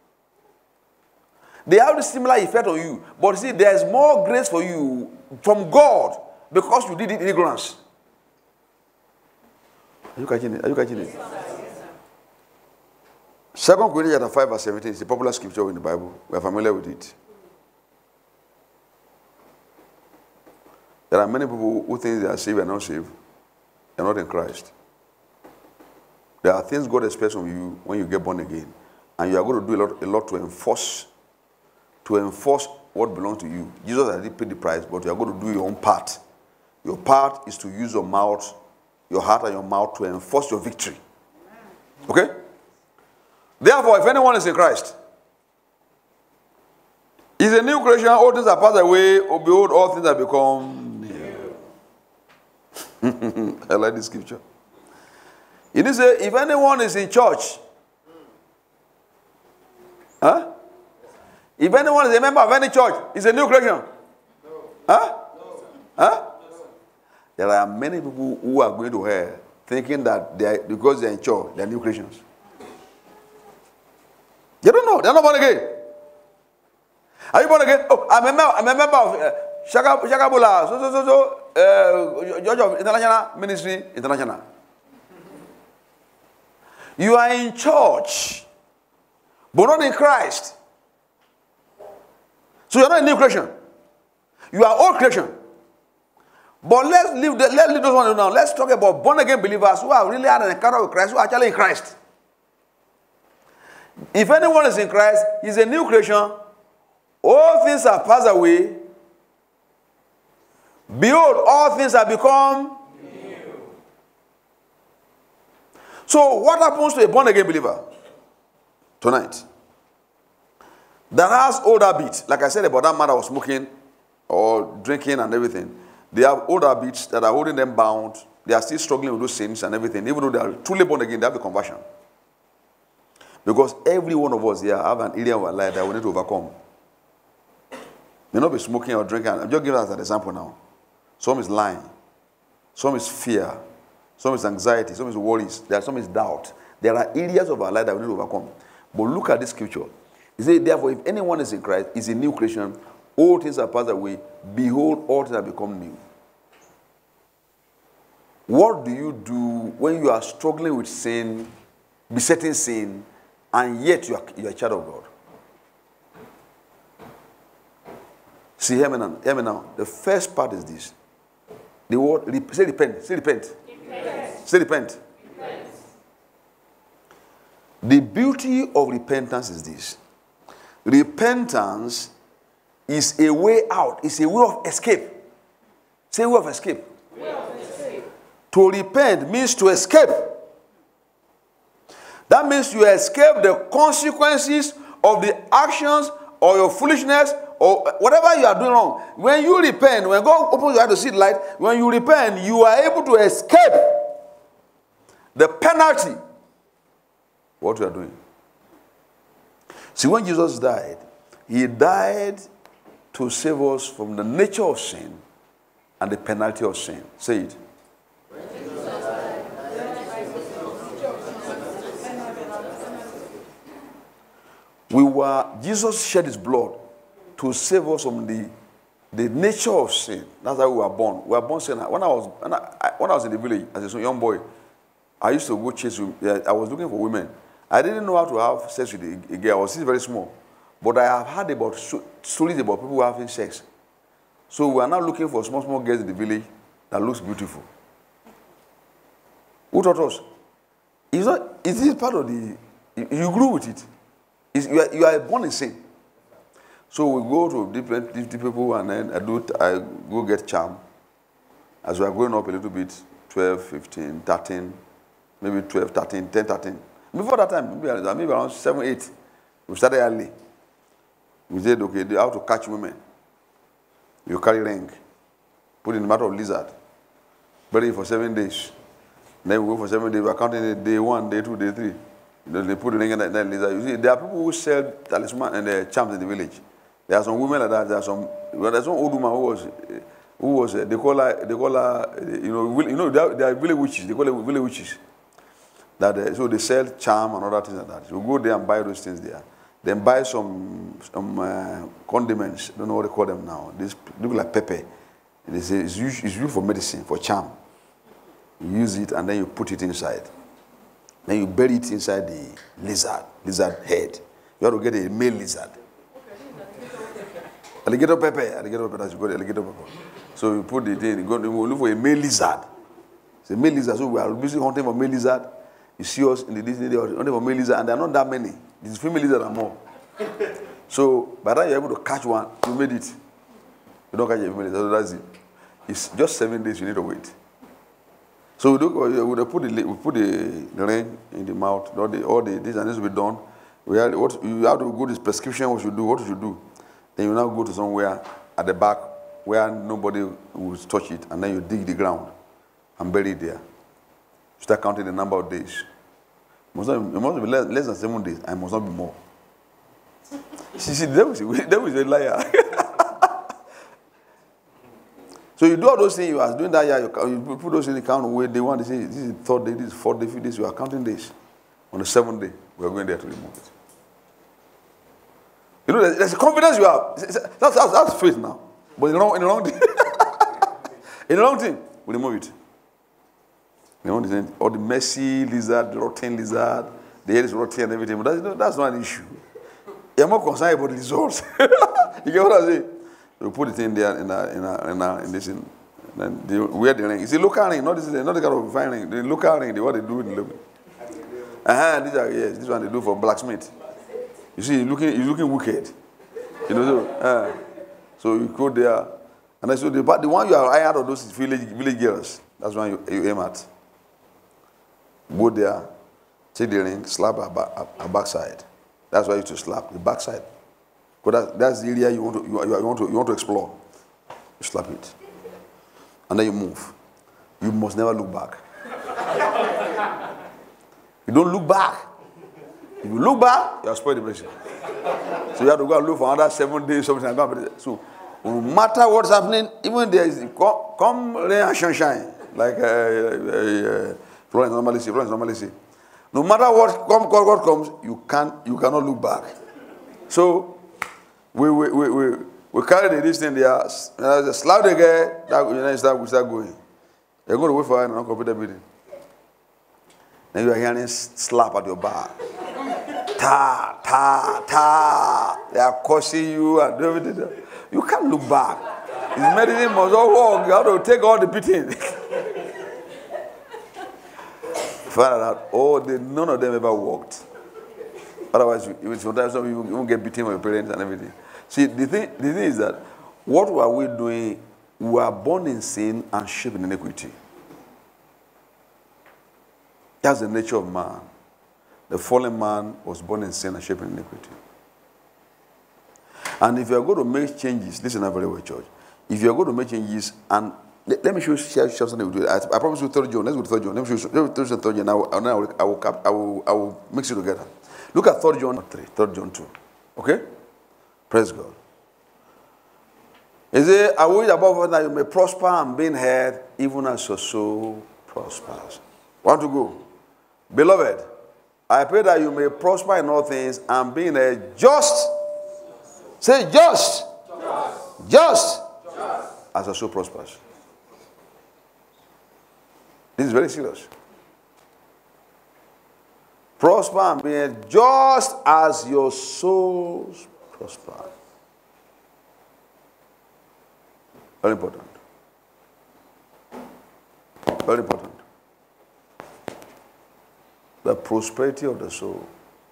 They have the similar effect on you. But see, there's more grace for you from God because you did it in ignorance. Are you catching it? Are you catching it? 2 Corinthians chapter 5 verse 17 is a popular scripture in the Bible. We are familiar with it. There are many people who think they are saved and not saved. They are not in Christ. There are things God expects from you when you get born again. And you are going to do a lot to enforce what belongs to you. Jesus already paid the price, but you are going to do your own part. Your part is to use your mouth, your heart and your mouth to enforce your victory. Okay? Therefore, if anyone is in Christ, is a new creation, all things are passed away, or behold, all things have become new. I like this scripture. It is if anyone is in church, huh? If anyone is a member of any church, is a new creation. No. Huh? No. Huh? No, sir. There are many people who are going to hell thinking that because they are in church, they are new creations. You don't know. They are not born again. Are you born again? Oh, I'm a member of Shakabula, Church of International Ministry International. You are in church, but not in Christ. So you are not a new creation. You are old creation. But let's leave those ones now. Let's talk about born again believers who have really had an encounter with Christ, who are actually in Christ. If anyone is in Christ, he's a new creation. All things have passed away. Behold, all things have become new. So what happens to a born again believer tonight that has old habits? Like I said about that man that was smoking or drinking and everything. They have old habits that are holding them bound. They are still struggling with those sins and everything. Even though they are truly born again, they have the conversion. Because every one of us here have an area of our life that we need to overcome. May not be smoking or drinking. I'm just giving us an example now. Some is lying. Some is fear. Some is anxiety. Some is worries. Some is doubt. There are areas of our life that we need to overcome. But look at this scripture. It says, therefore, if anyone is in Christ, is a new creation. All things are passed away. Behold, all things have become new. What do you do when you are struggling with sin, besetting sin, and yet you are a child of God? See, hear me now. The first part is this. The word, say repent. Say repent. Repent. Say repent. Repent. The beauty of repentance is this. Repentance is a way out. It's a way of escape. Say way of escape. Way of escape. To repent means to escape. That means you escape the consequences of the actions or your foolishness or whatever you are doing wrong. When you repent, when God opens your eyes to see the light, when you repent, you are able to escape the penalty what you are doing. See, when Jesus died, he died to save us from the nature of sin and the penalty of sin. Say it. Jesus shed his blood to save us from the nature of sin. That's how we were born. We were born sinner. When I was in the village as a young boy, I used to go chase. I was looking for women. I didn't know how to have sex with a girl. I was still very small. But I have heard about stories about people having sex. So we are now looking for small girls in the village that looks beautiful. Who taught us? It is part of the... You grew with it. You are born in sin. So we go to different people and then I go get charm. As we are growing up a little bit, 12, 15, 13, maybe 12, 13, 10, 13. Before that time, maybe around 7, 8, we started early. We said, okay, how to catch women. You carry ring, put in the mouth of lizard, bury it for 7 days. Then we go for 7 days, we are counting it day 1, day 2, day 3. They put the ring in that lizard. You see, there are people who sell talisman and charms in the village. There are some women like that. There's one old woman who was they call her, they are village witches. They call her village witches. So they sell charm and other things like that. So you go there and buy those things there. Then buy some condiments. I don't know what they call them now. They look like pepper. They say it's used for medicine, for charm. You use it and then you put it inside. Then you bury it inside the lizard head. You have to get a male lizard. Alligator pepper, that's good, alligator pepper. So you put it in, you look for a male lizard. It's a male lizard, so we are busy hunting for male lizard. You see us in the Disney, they are hunting for male lizard, and there are not that many. These female lizards are more. So by the time you're able to catch one, you made it. You don't catch a female lizard, so that's it. It's just 7 days you need to wait. So we put the ring in the mouth, all the this and this will be done. You have to go to this prescription, what you do. Then you now go to somewhere at the back where nobody will touch it, and then you dig the ground and bury it there. You start counting the number of days. It must be less than 7 days, and it must not be more. See, the devil is a liar. So you do all those things, you are doing that year, you put those in the count where they want to say, this is the 3rd day, this is the 4th day, 5th day, you are counting days. On the 7th day, we are going there to remove it. You know, there's a confidence you have. That's faith now. But in the wrong thing, in the wrong thing, we remove it. Or the messy lizard, the rotten lizard, the head is rotten and everything. But that's not an issue. You're more concerned about the results. You get what I say? We put it in there in this thing. Then they wear the ring. It's a local ring, not the kind of fine ring. The local ring, what they do in the local. This one they do for blacksmith. You see, he's looking wicked. You know, so you go there, and so the one you are out of those is village girls. That's one you aim at. Go there, take the ring, slap her backside. That's why you to slap the backside. Because that's the area you want to explore. You slap it, and then you move. You must never look back. You don't look back. If you look back, you are spoiled the blessing. So you have to go and look for another 7 days, something like that. So no matter what's happening, even there is come rain and sunshine, like Florence normally say. No matter what comes, you cannot look back. So we carry this thing there, slap the guy, we start going. You're going to wait for an uncomputer building. Then you are hearing slap at your back. Ta, ta, ta. They are cursing you and everything. You can't look back. His medicine must all work. You have to take all the beating. Find out none of them ever worked. Otherwise, sometimes you won't get beaten by your parents and everything. See, the thing is that what are we doing? We are born in sin and shaped in iniquity. That's the nature of man. The fallen man was born in sin and shaped in iniquity. And if you are going to make changes, listen very well, church. If you are going to make changes, and let me share something with you. I promise you 3rd John. Let's go to 3rd John. Let me show you 3rd John. I will mix it together. Look at 3rd John 3, 3rd John 2. Okay? Praise God. Is it, I wish above all that you may prosper and be in health, even as your soul prospers. Want to go? Beloved, I pray that you may prosper in all things and be in a just. Say just. Just. As your soul prospers. This is very serious. Prosper and be just as your souls prosper. Very important. Very important. The prosperity of the soul.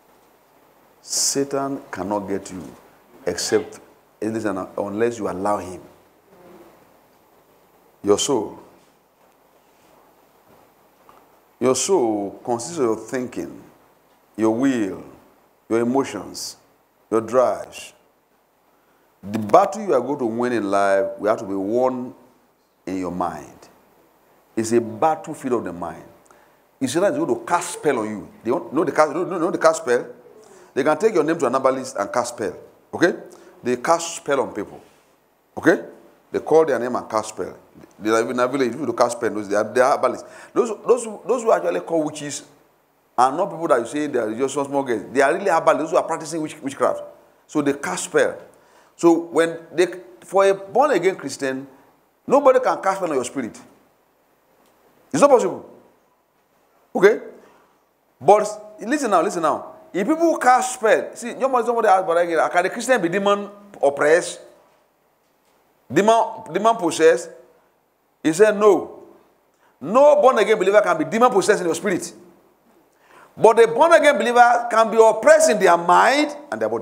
Satan cannot get you except unless you allow him. Your soul. Your soul consists of your thinking, your will, your emotions, your drives. The battle you are going to win in life, we have to be won in your mind. It's a battlefield of the mind. It's not going to cast spell on you. They know the cast spell? They can take your name to a number list and cast spell. Okay? They cast spell on people. Okay? They call their name and cast spell. They are in a village, people to cast spell. They are herbalists. Those who actually call witches are not people that you say they are just small guys. They are really herbalists, those who are practicing witchcraft. So they cast spell. So for a born-again Christian, nobody can cast spell on your spirit. It's not possible. Okay? But listen now. If people cast spell, see, somebody asked, but can the Christian be demon oppressed? Demon possessed? He said no. No born-again believer can be demon possessed in your spirit. But a born-again believer can be oppressed in their mind and their body.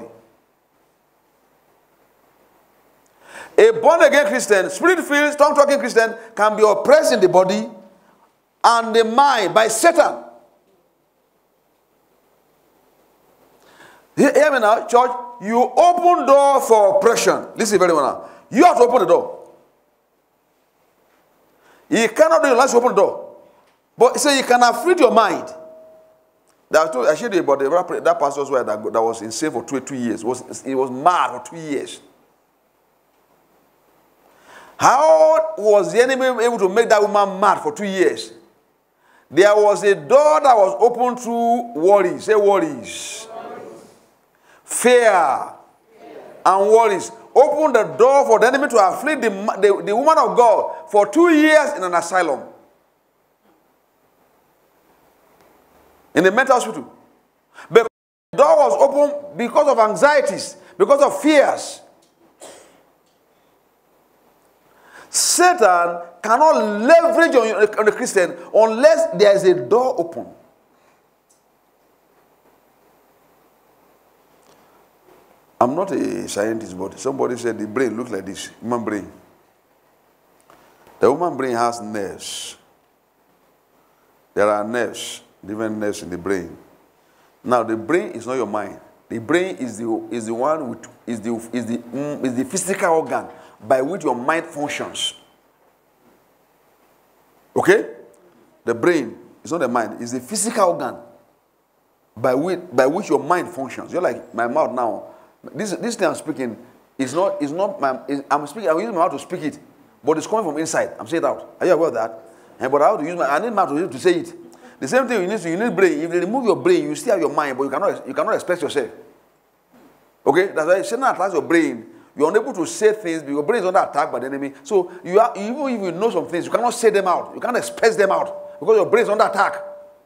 A born-again Christian, spirit-filled, tongue-talking Christian can be oppressed in the body and the mind by Satan. Hear me now, church. You open door for oppression. Listen very well now. You have to open the door. You cannot do it unless you open the door. But he said you can afflict your mind. I shared you about that pastor's wife that was insane for 2 years. He was mad for 2 years. How was the enemy able to make that woman mad for 2 years? There was a door that was open through worries. Say worries. Fear. And worries. Open the door for the enemy to afflict the woman of God for 2 years in an asylum. In the mental hospital. Because the door was open because of anxieties, because of fears. Satan cannot leverage on the Christian unless there is a door open. I'm not a scientist, but somebody said the brain looks like this, human brain. The human brain has nerves. There are nerves, different nerves in the brain. Now, the brain is not your mind. The brain is the physical organ by which your mind functions. Okay? The brain is not the mind, it's the physical organ by which your mind functions. You're like my mouth now. This thing I'm speaking I'm using my mouth to speak it, but it's coming from inside. I'm saying it out. Are you aware of that? But I need my mouth to say it. The same thing you need brain. If you remove your brain, you still have your mind, but you cannot express yourself. Okay? That's why Satan attacks your brain. You're unable to say things because your brain is under attack by the enemy. So even if you know some things, you cannot say them out. You cannot express them out because your brain is under attack.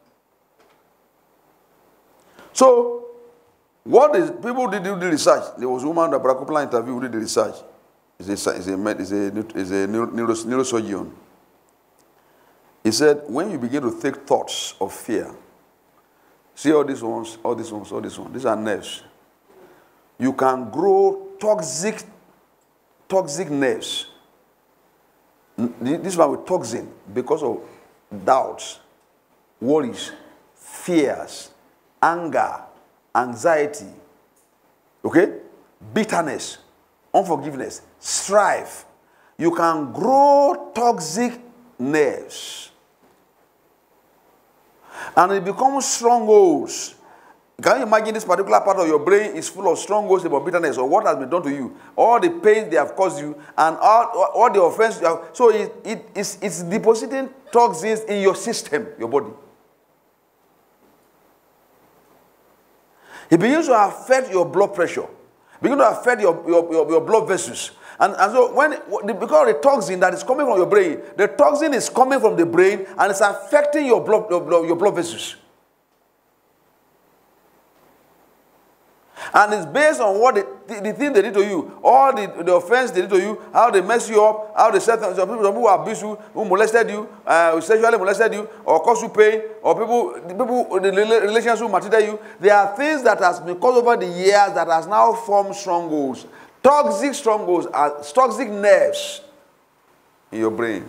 So what is people did do the research? There was a woman that Barack Obama interviewed who did the research. Is a neurosurgeon. He said, when you begin to think thoughts of fear, see all these ones, these are nerves. You can grow toxic nerves. This one with toxin because of doubts, worries, fears, anger, anxiety, okay, bitterness, unforgiveness, strife, you can grow toxic nerves. And it becomes strongholds. Can you imagine this particular part of your brain is full of strongholds about bitterness or what has been done to you? All the pain they have caused you and all the offense you have. So it's depositing toxins in your system, your body. It begins to affect your blood pressure. Begin to affect your blood vessels. And so because the toxin that is coming from your brain, the toxin is coming from the brain and it's affecting your blood vessels. And it's based on what the thing they did to you, all the offense they did to you, how they mess you up, how they set some people who abused you, who molested you, sexually molested you, or caused you pain, or the relations who maltreated you. There are things that has been caused over the years that has now formed strongholds. Toxic strongholds are toxic nerves in your brain.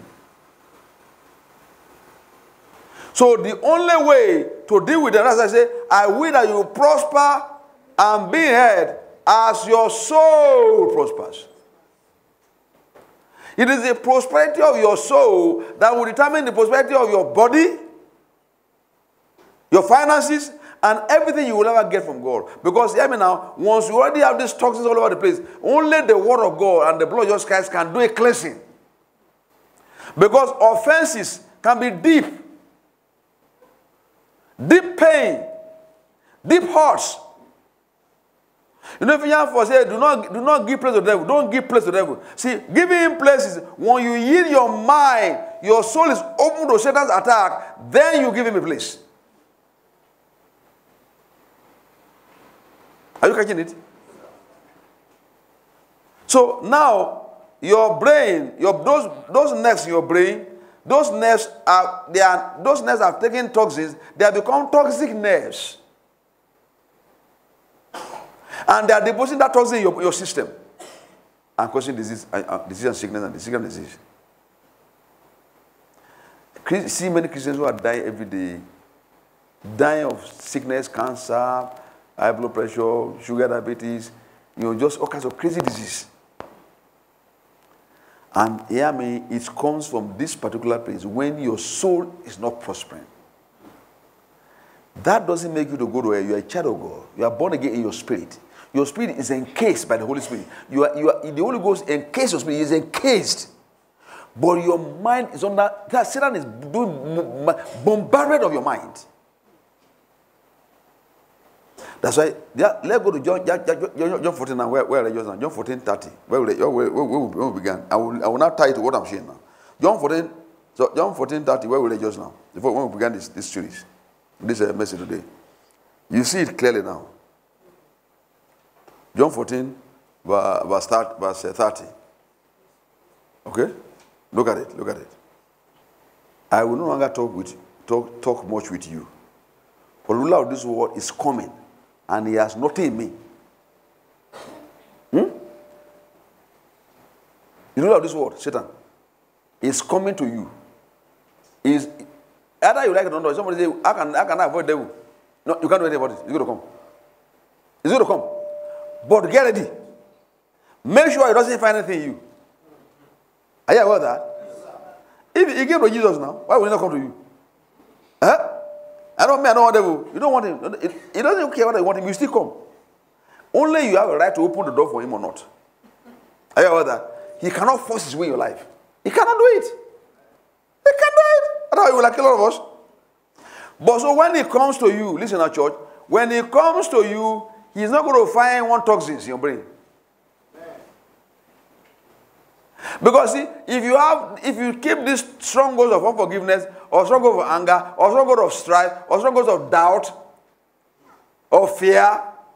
So the only way to deal with them, as I say, I will that you prosper and be heard as your soul prospers. It is the prosperity of your soul that will determine the prosperity of your body, your finances, and everything you will ever get from God. Because, hear me now, once you already have these toxins all over the place, only the word of God and the blood of Jesus Christ can do a cleansing. Because offenses can be deep. Deep pain. Deep hurts. You know, if you have to say, do not give place to the devil. Don't give place to the devil. See, giving him place is when you yield your mind, your soul is open to Satan's attack, then you give him a place. Are you catching it? So now, your brain, those nerves in your brain, those nerves have taken toxins. They have become toxic nerves. And they are depositing that toxin in your system and causing disease and sickness and disease. See many Christians who are dying every day, dying of sickness, cancer, high blood pressure, sugar, diabetes, just all kinds of crazy disease. And hear me, it comes from this particular place when your soul is not prospering. That doesn't make you to go to hell. You are a child of God. You are born again in your spirit. Your spirit is encased by the Holy Spirit. The Holy Ghost encased your spirit. He is encased. But your mind is under... Satan is doing bombardment of your mind. That's why... Let's go to John 14 now. Where are you now? John 14:30. Where we began. I will now tie it to what I'm saying now. John 14:30. Where will I just now? Before when we began this series. This message today. You see it clearly now. John 14, verse 30. Okay? Look at it. I will no longer talk much with you. For the ruler of this world is coming, and he has nothing in me. The ruler of this world, Satan, is coming to you. Either you like it or not. Somebody say, how can I avoid the devil? No, you can't do anything about it. It's going to come. It's going to come. But get ready. Make sure he doesn't find anything in you. Are you aware of that? If he came to Jesus now, why will he not come to you? Huh? I don't want devil. You don't want him. He doesn't care whether you want him. You still come. Only you have a right to open the door for him or not. Are you aware of that? He cannot force his way in your life. He cannot do it. He can't do it. That's how he will like a lot of us. But so when he comes to you, listen to church, when he comes to you, he's not going to find one toxin in your brain. Because see, if you keep these strongholds of unforgiveness, or strongholds of anger, or strongholds of strife, or strongholds of doubt, or fear,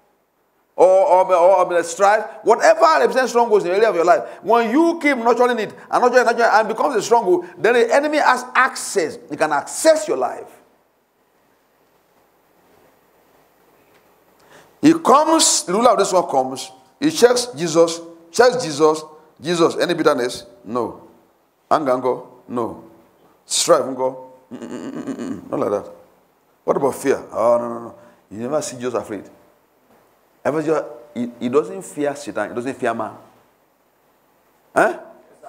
or strife, whatever represents strongholds in the area of your life, when you keep nurturing it and nurturing it and becomes a stronghold, then the enemy has access. He can access your life. He comes, the ruler of this world comes, he checks Jesus, any bitterness? No. Anger, no. Strife, not like that. What about fear? Oh, no. You never see Jesus afraid. Ever just, he doesn't fear Satan. He doesn't fear man. Huh?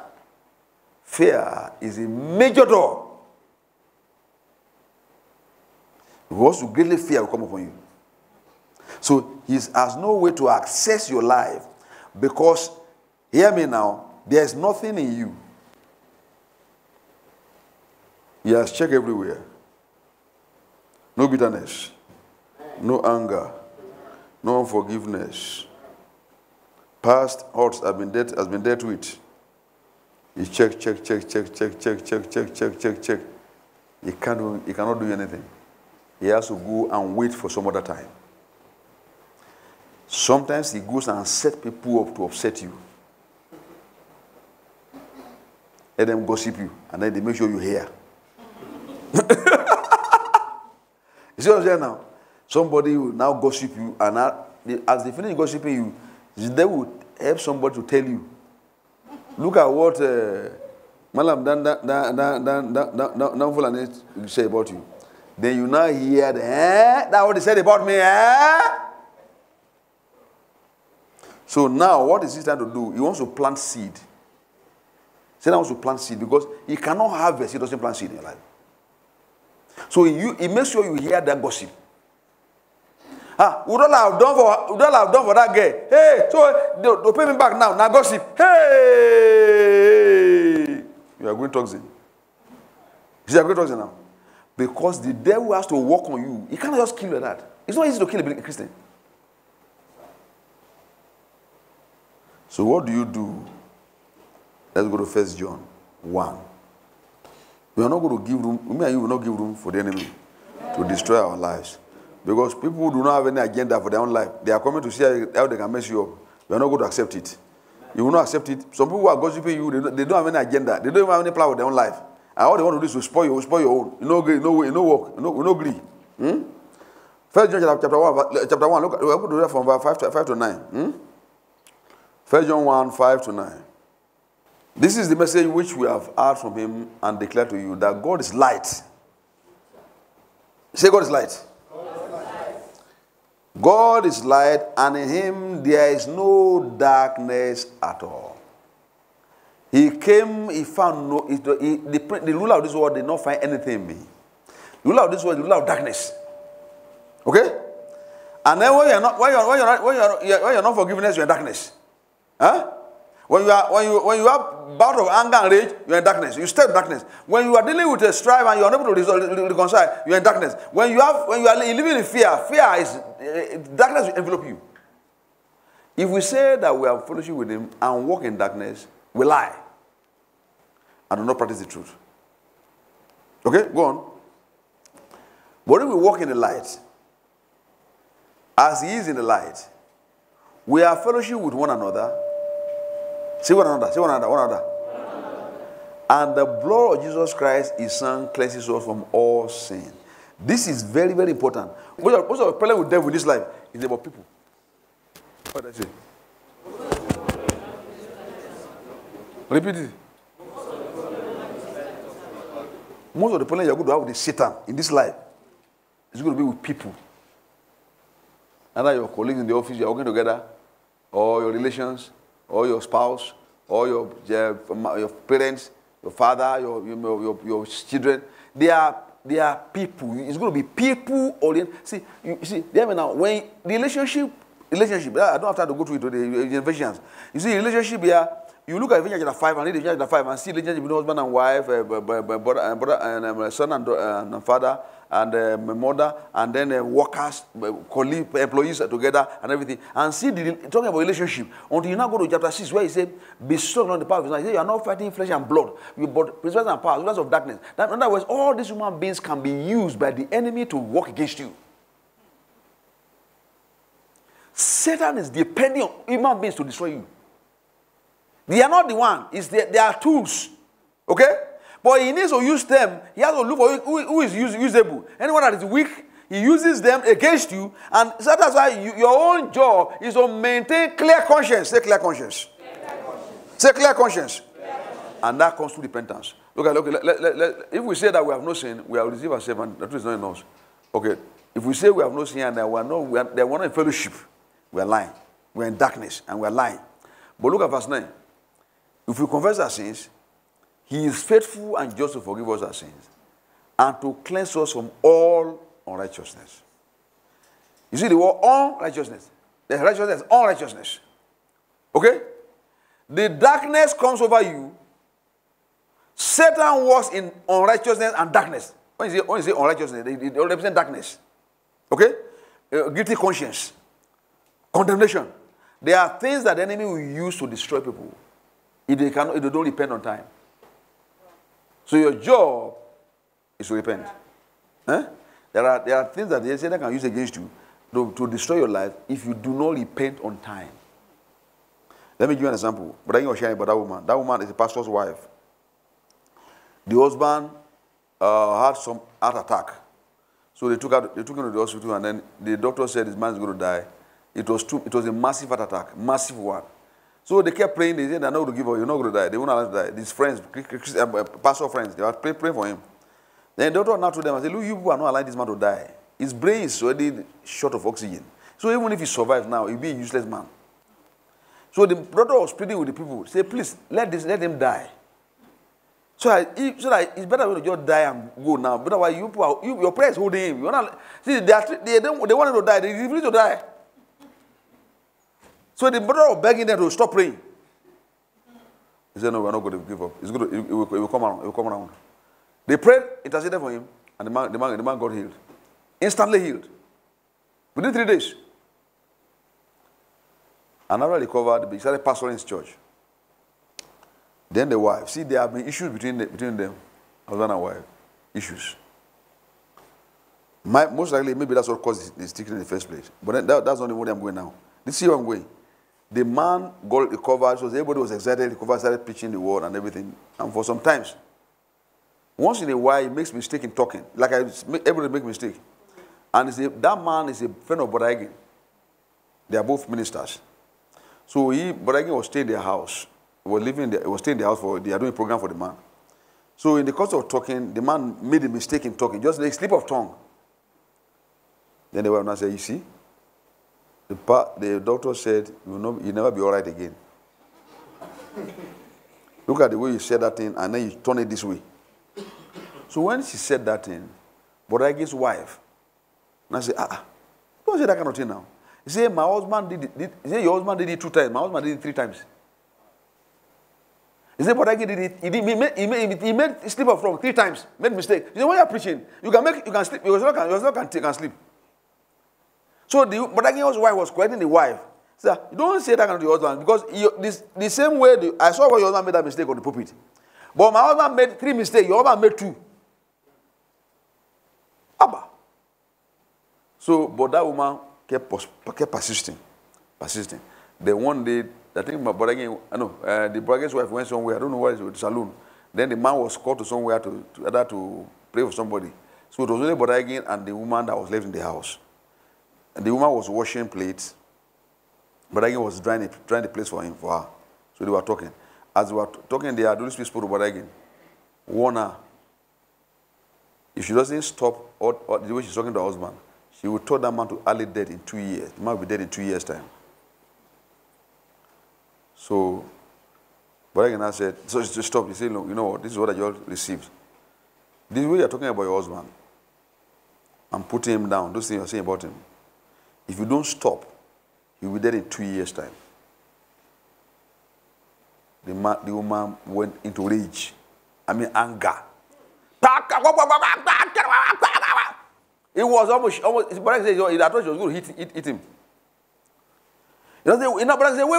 Fear is a major door. Because you greatly fear will come upon you. So he has no way to access your life because, hear me now, there is nothing in you. He has checked everywhere. No bitterness, no anger, no unforgiveness. Past hurts has been dealt with. He check. He cannot do anything. He has to go and wait for some other time. Sometimes he goes and set people up to upset you. Let them gossip you, and then they make sure you hear. You see what I'm saying now? Somebody will now gossip you, and as they finish gossiping you, they will help somebody to tell you. Look at what Malam Dan Fulani say about you. Then you now hear that's what they said about me. So now, what is he trying to do? He wants to plant seed. Satan wants to plant seed because he cannot harvest. He doesn't plant seed in your life. So he makes sure you hear that gossip. Would all have done for that girl? Hey, so they'll pay me back now. Now gossip. Hey, you are going toxic. You are going toxic now. Because the devil has to work on you. He cannot just kill you like that. It's not easy to kill a Christian. So what do you do? Let's go to 1 John 1. We are not going to give room. Me and you will not give room for the enemy to destroy our lives. Because people who do not have any agenda for their own life, they are coming to see how they can mess you up. We are not going to accept it. You will not accept it. Some people who are gossiping you, they don't have any agenda. They don't even have any plan with their own life. And all they want to do is to spoil your own. You know, no work, no agree. 1 John chapter 1. Look, we're going to do that from 5 to 9. 1 John 1, 5 to 9. This is the message which we have heard from him and declared to you, that God is light. Say God is light. God is light, and in him there is no darkness at all. He came, he found no, the ruler of this world did not find anything in me. The ruler of this world is the ruler of darkness. Okay? And then when you're not forgiveness, you're in darkness. Huh? When you have bout of anger and rage, you're in darkness. You stay in darkness. When you are dealing with a strife and you are unable to reconcile, you're in darkness. When you are living in fear is darkness will envelop you. If we say that we have fellowship with him and walk in darkness, we lie and do not practice the truth. Okay, go on. But if we walk in the light, as he is in the light, we have fellowship with one another. Say one another. And the blood of Jesus Christ, his son, cleanses us from all sin. This is very, very important. What's the problem with devil in this life? It's about people. What did I say? Repeat it. Most of the problem you're going to have with Satan in this life is going to be with people. Either your colleagues in the office, you're working together, or your relations, or your spouse, or your parents, your father, your children. They are people. It's going to be people oriented. See, now when the relationship. I don't have time to go through it to the Ephesians. You see, relationship here. You look at Ephesians chapter 5 and read Ephesians chapter 5 and see relationship between husband and wife, brother and son and father, and mother, and then workers, colleagues, employees together, and everything. And see, talking about relationship, until you now go to chapter 6, where he said, be strong on the power of his life. He said, you are not fighting flesh and blood, but principalities and powers, rulers of darkness. That, in other words, all these human beings can be used by the enemy to work against you. Satan is depending on human beings to destroy you. They are not the one. They are tools. Okay? But he needs to use them. He has to look for who is usable. Anyone that is weak, he uses them against you. And so that's why your own job is to maintain clear conscience. Say clear conscience. Say clear conscience. And that comes through repentance. Look, if we say that we have no sin, we have received ourselves and the truth is not in us. Okay, if we say we have no sin and we're not in fellowship, we're lying. We're in darkness and we're lying. But look at verse 9. If we confess our sins, he is faithful and just to forgive us our sins and to cleanse us from all unrighteousness. You see the word unrighteousness. There's righteousness, unrighteousness. Okay? The darkness comes over you. Satan works in unrighteousness and darkness. When you say unrighteousness, they represent darkness. Okay? Guilty conscience. Condemnation. There are things that the enemy will use to destroy people if they don't repent on time. So your job is to repent. Huh? There are things that the Satan can use against you to destroy your life if you do not repent on time. Let me give you an example. But I was sharing about that woman. That woman is a pastor's wife. The husband had some heart attack. So they took him to the hospital, and then the doctor said his man is going to die. It was a massive heart attack, massive one. So they kept praying. They said, "I'm not going to give up. You're not going to die." They won't allow him to die. These friends, pastor friends, they were praying for him. Then the doctor now told them, "I said, look, you people are not allowing this man to die. His brain is already short of oxygen. So even if he survives now, he'll be a useless man." So the doctor was pleading with the people, say, "Please let him die. So that it's better when you just die and go now. But otherwise, your prayer is holding him. You're not, see, they want him to die. They refuse to die. So the brother was begging them to stop praying. He said, "No, we're not going to give up. It's good. It will come around. It will come around." They prayed, interceded for him, and the man got healed. Instantly healed. Within 3 days. And after he recovered, he started pastoring his church. Then the wife. See, there have been issues between them, husband and wife. Issues. Most likely, maybe that's what caused the sticking in the first place. But then that's not the way I'm going now. This is where I'm going. The man got recovered, so everybody was excited, recovered, started preaching the word and everything. And for some times, once in a while, he makes mistake in talking. Like everybody makes mistake. And that man is a friend of Brother Hagin. They are both ministers. So Brother Hagin was staying in their house. He was staying in the house they are doing a program for the man. So in the course of talking, the man made a mistake in talking, just a slip of tongue. Then the wife now said, "You see, the doctor said, you'll never be all right again. Look at the way you said that thing, and then you turn it this way." So when she said that thing, Brother Hagin's wife, and I said, don't say that kind of thing now. He said, "My husband did it." He said, "Your husband did it 2 times. My husband did it 3 times. He said, "Brother Hagin did it. He made a slip of tongue 3 times. Made mistake." He said, "When you're preaching, you can sleep. You also can sleep." So Brother Hagin's wife was correcting the wife. He said, "You don't say that kind of to your husband, because the same way I saw when your husband made that mistake on the pulpit. But my husband made 3 mistakes. Your husband made 2. Abba." So, but that woman kept persisting. Then one day, I think my Brother Hagin, the Brother Hagin's wife went somewhere. I don't know where it was, the saloon. Then the man was called to somewhere to pray for somebody. So it was only Brother Hagin and the woman that was left in the house. And the woman was washing plates. Brother Hagin was drying the place for her. So they were talking. As they were talking, the Holy Spirit spoke to Brother Hagin. Warn her. If she doesn't stop or the way she's talking to her husband, she will tell that man to early death in 2 years. The man will be dead in 2 years' time. So Brother Hagin said, so she stopped. He said, "Look, you know what? This is what I just received. This way you're talking about your husband and putting him down, those things you're saying about him, if you don't stop, he'll be dead in 2 years' time." The woman went into rage. Anger. It was almost Brother said, I thought she was going to hit him. Brother said,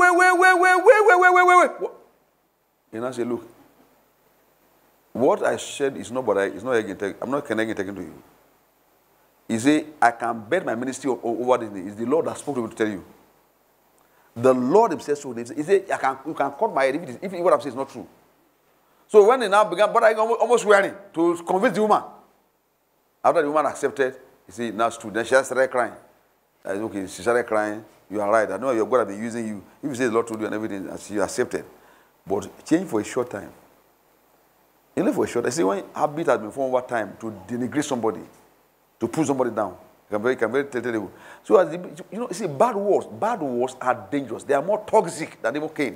wait. And I said, "Look, what I said is not Hagin. I'm not Hagin talking to you. He said, I can bet my ministry over this. It's the Lord that spoke to me to tell you. The Lord himself told him. He said, you can cut my head if what I'm saying is not true." So when they now began, Brother Hagin almost swearing to convince the woman. After the woman accepted, he said, "Now it's true." Then she started crying. I said, "Okay," she started crying. "You are right. I know your God has been using you. If you say the Lord told you and everything," and she accepted. But change for a short time. Only for a short time. See, when habit has been formed over time to denigrate somebody, to pull somebody down. It can very terrible. So, as you know, see, bad words are dangerous. They are more toxic than even Cain.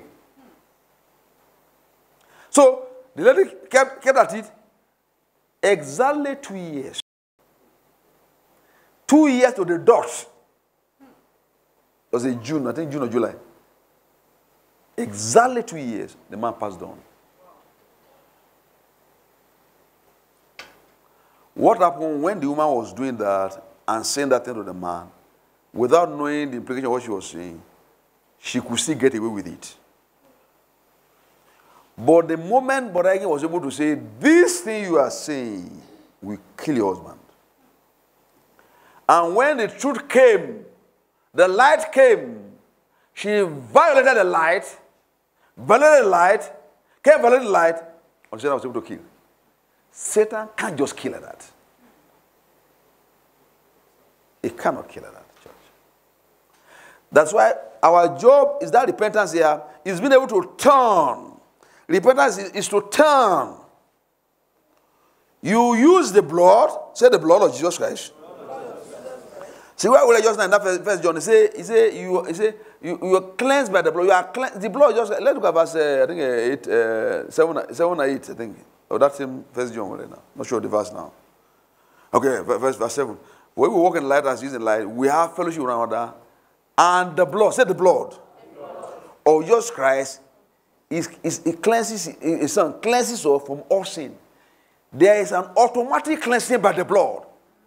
So, the lady kept at it exactly 2 years. 2 years to the dot. It was in June, I think June or July. Exactly 2 years, the man passed on. What happened when the woman was doing that and saying that thing to the man, without knowing the implication of what she was saying, she could still get away with it. But the moment Brother Hagin was able to say, this thing you are saying will kill your husband. And when the truth came, the light came, she violated the light, came violated the light, and Satan was able to kill. Satan can't just kill like that. He cannot kill like that, church. That's why our job is that repentance here is being able to turn. Repentance is to turn. You use the blood, say the blood of Jesus Christ. See why we just now in that first John, he say you are cleansed by the blood. You are cleansed. The blood just, let's look at verse I think 7 or 8, I think. Oh, that's him, First John right now. Not sure the verse now. Okay, verse 7. When we walk in light as using light, we have fellowship with one another. And the blood, say the blood of Jesus Christ it cleanses his son, cleanses us from all sin. There is an automatic cleansing by the blood.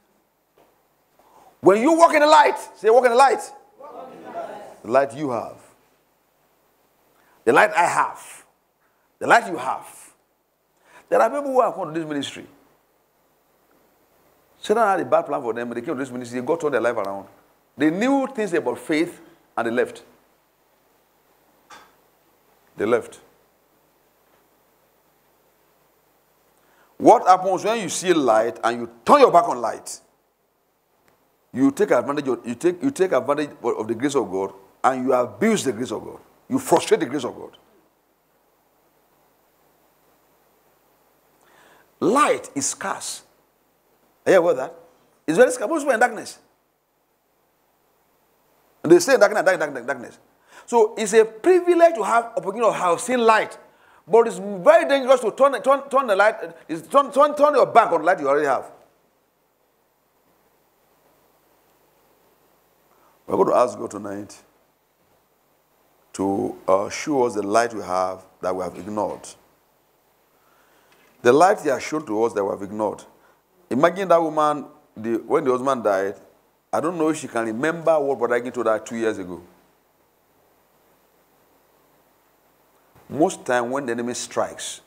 When you walk in the light, say walk in the light. The light you have. The light I have. The light you have. There are people who have come to this ministry. Satan had a bad plan for them, but they came to this ministry, they got all their life around. They knew things about faith, and they left. They left. What happens when you see light and you turn your back on light? You take advantage of the grace of God, and you abuse the grace of God. You frustrate the grace of God. Light is scarce. Are you aware of that? It's very scarce. Most people are in darkness. And they stay in darkness. So it's a privilege to have opportunity of have seen light. But it's very dangerous to turn the light, turn your back on the light you already have. We're going to ask God tonight to show us the light we have that we have ignored. The light He has shown to us that we have ignored. Imagine that woman, when the husband died, I don't know if she can remember what Brother Hagin told her 2 years ago. Most time when the enemy strikes,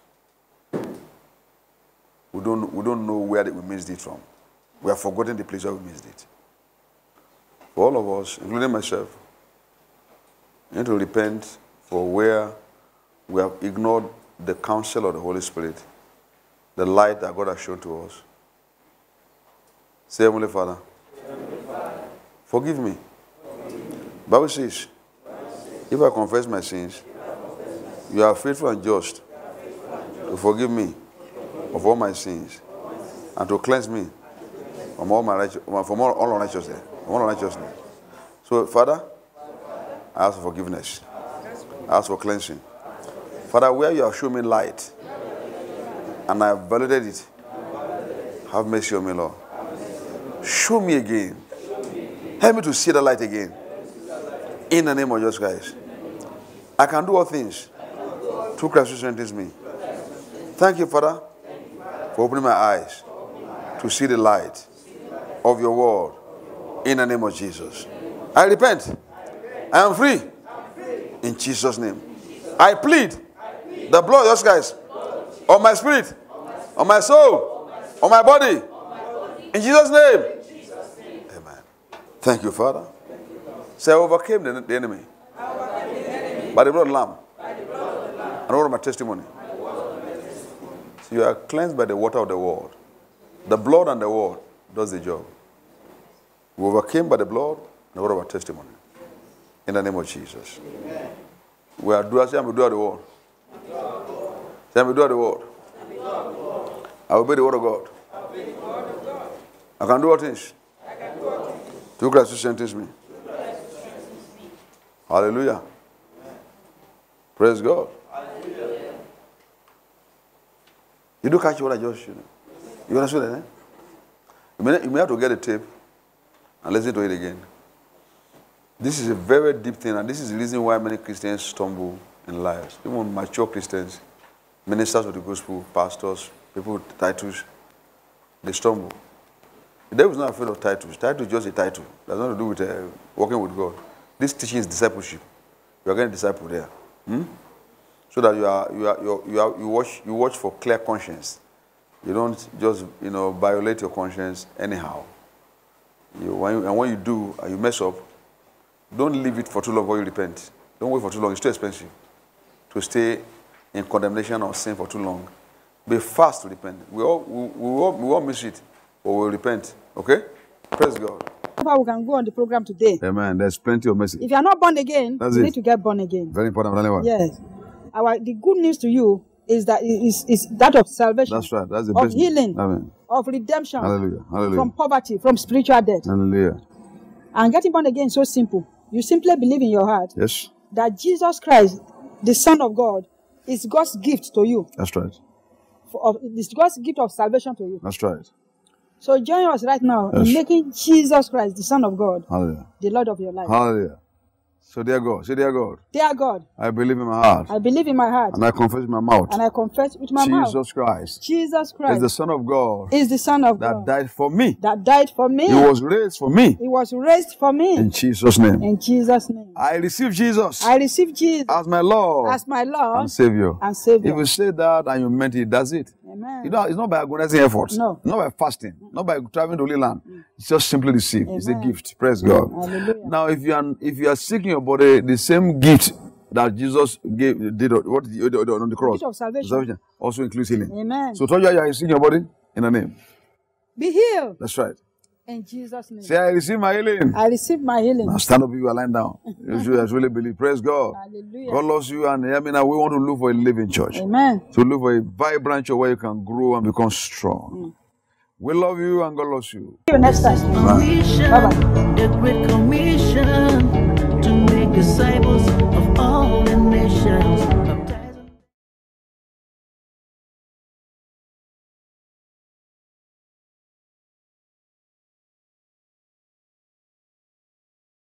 we don't know where we missed it from. We have forgotten the place where we missed it. For all of us, including myself, we need to repent for where we have ignored the counsel of the Holy Spirit, the light that God has shown to us. Say, Heavenly Father, forgive me. Bible says, if I confess my sins, you are faithful and just to forgive me of all my sins and to cleanse me from all unrighteousness. So, Father, I ask for forgiveness. I ask for cleansing. Father, where you have shown me light and I have validated it, have mercy on me, Lord. Show me again. Help me to see the light again. In the name of Jesus Christ. I can do all things through Christ who strengthens me. Thank you, Father, for opening my eyes to see the light of your word. In the name of Jesus. I repent. I am free. In Jesus' name. I plead the blood of Jesus Christ on my spirit, on my soul, on my body. In Jesus' name. Amen. Thank you, Father. Say, I overcame the enemy by the blood of the Lamb and the word of my testimony. So you are cleansed by the water of the word. The blood and the word does the job. We overcame by the blood and the word of our testimony. In the name of Jesus. Amen. We are doers. Say, I'm a doer of the word. Say, I'm a doer of the word. I obey the word of God. I I can do all things. Through Christ who strengthens me. Hallelujah. Praise God. Hallelujah. You do catch what I just, you understand that, eh? You may have to get a tape and listen to it again. This is a very deep thing, and this is the reason why many Christians stumble in lives. Even mature Christians, ministers of the gospel, pastors, people with titles, they stumble. The devil is not afraid of titles. Title is just a title. It has nothing to do with working with God. This teaching is discipleship. You are getting discipled there. So that you watch for clear conscience. You don't just violate your conscience anyhow. When you do and you mess up, don't leave it for too long before you repent. Don't wait for too long. It's too expensive to stay in condemnation or sin for too long. Be fast to repent. We all miss it, but we'll repent. Okay? Praise God. We can go on the program today. Amen. There's plenty of message. If you are not born again, you need to get born again. Very important. Yes. The good news to you is that is that of salvation. That's right. That's the of best. Healing. Amen. Of redemption. Hallelujah. Hallelujah. From poverty, from spiritual death. Hallelujah. And getting born again is so simple. You simply believe in your heart that Jesus Christ, the Son of God, is God's gift to you. That's right. It's God's gift of salvation to you. That's right. So join us right now in making Jesus Christ, the Son of God, the Lord of your life. Hallelujah. So dear God, say dear God. Dear God. I believe in my heart. I believe in my heart. And I confess with my mouth. And I confess with my mouth. Jesus Christ. Jesus Christ. Is the Son of God. Is the Son of God. That died for me. That died for me. He was raised for me. He was raised for me. In Jesus' name. In Jesus' name. I receive Jesus. I receive Jesus. As my Lord. As my Lord. And Savior. And Savior. If you say that and you meant it, that's it. Amen. It's not by agonizing efforts. No. Not by fasting. Not by traveling to Holy Land. It's just simply receive. Amen. It's a gift. Praise God. Hallelujah. Now, if you are seeking your body, the same gift that Jesus did on the cross, the gift of salvation, also includes healing. Amen. So, you are seeking your body in the name. Be healed. That's right. In Jesus' name. Say, I receive my healing. I receive my healing. Now stand up if you are lying down. You really believe. Praise God. Hallelujah. God loves you, and hear me now. We want to look for a living church. Amen. To look for a vibrant church where you can grow and become strong. We love you, and God loves you. See you next time. Bye. Bye-bye. The Great Commission.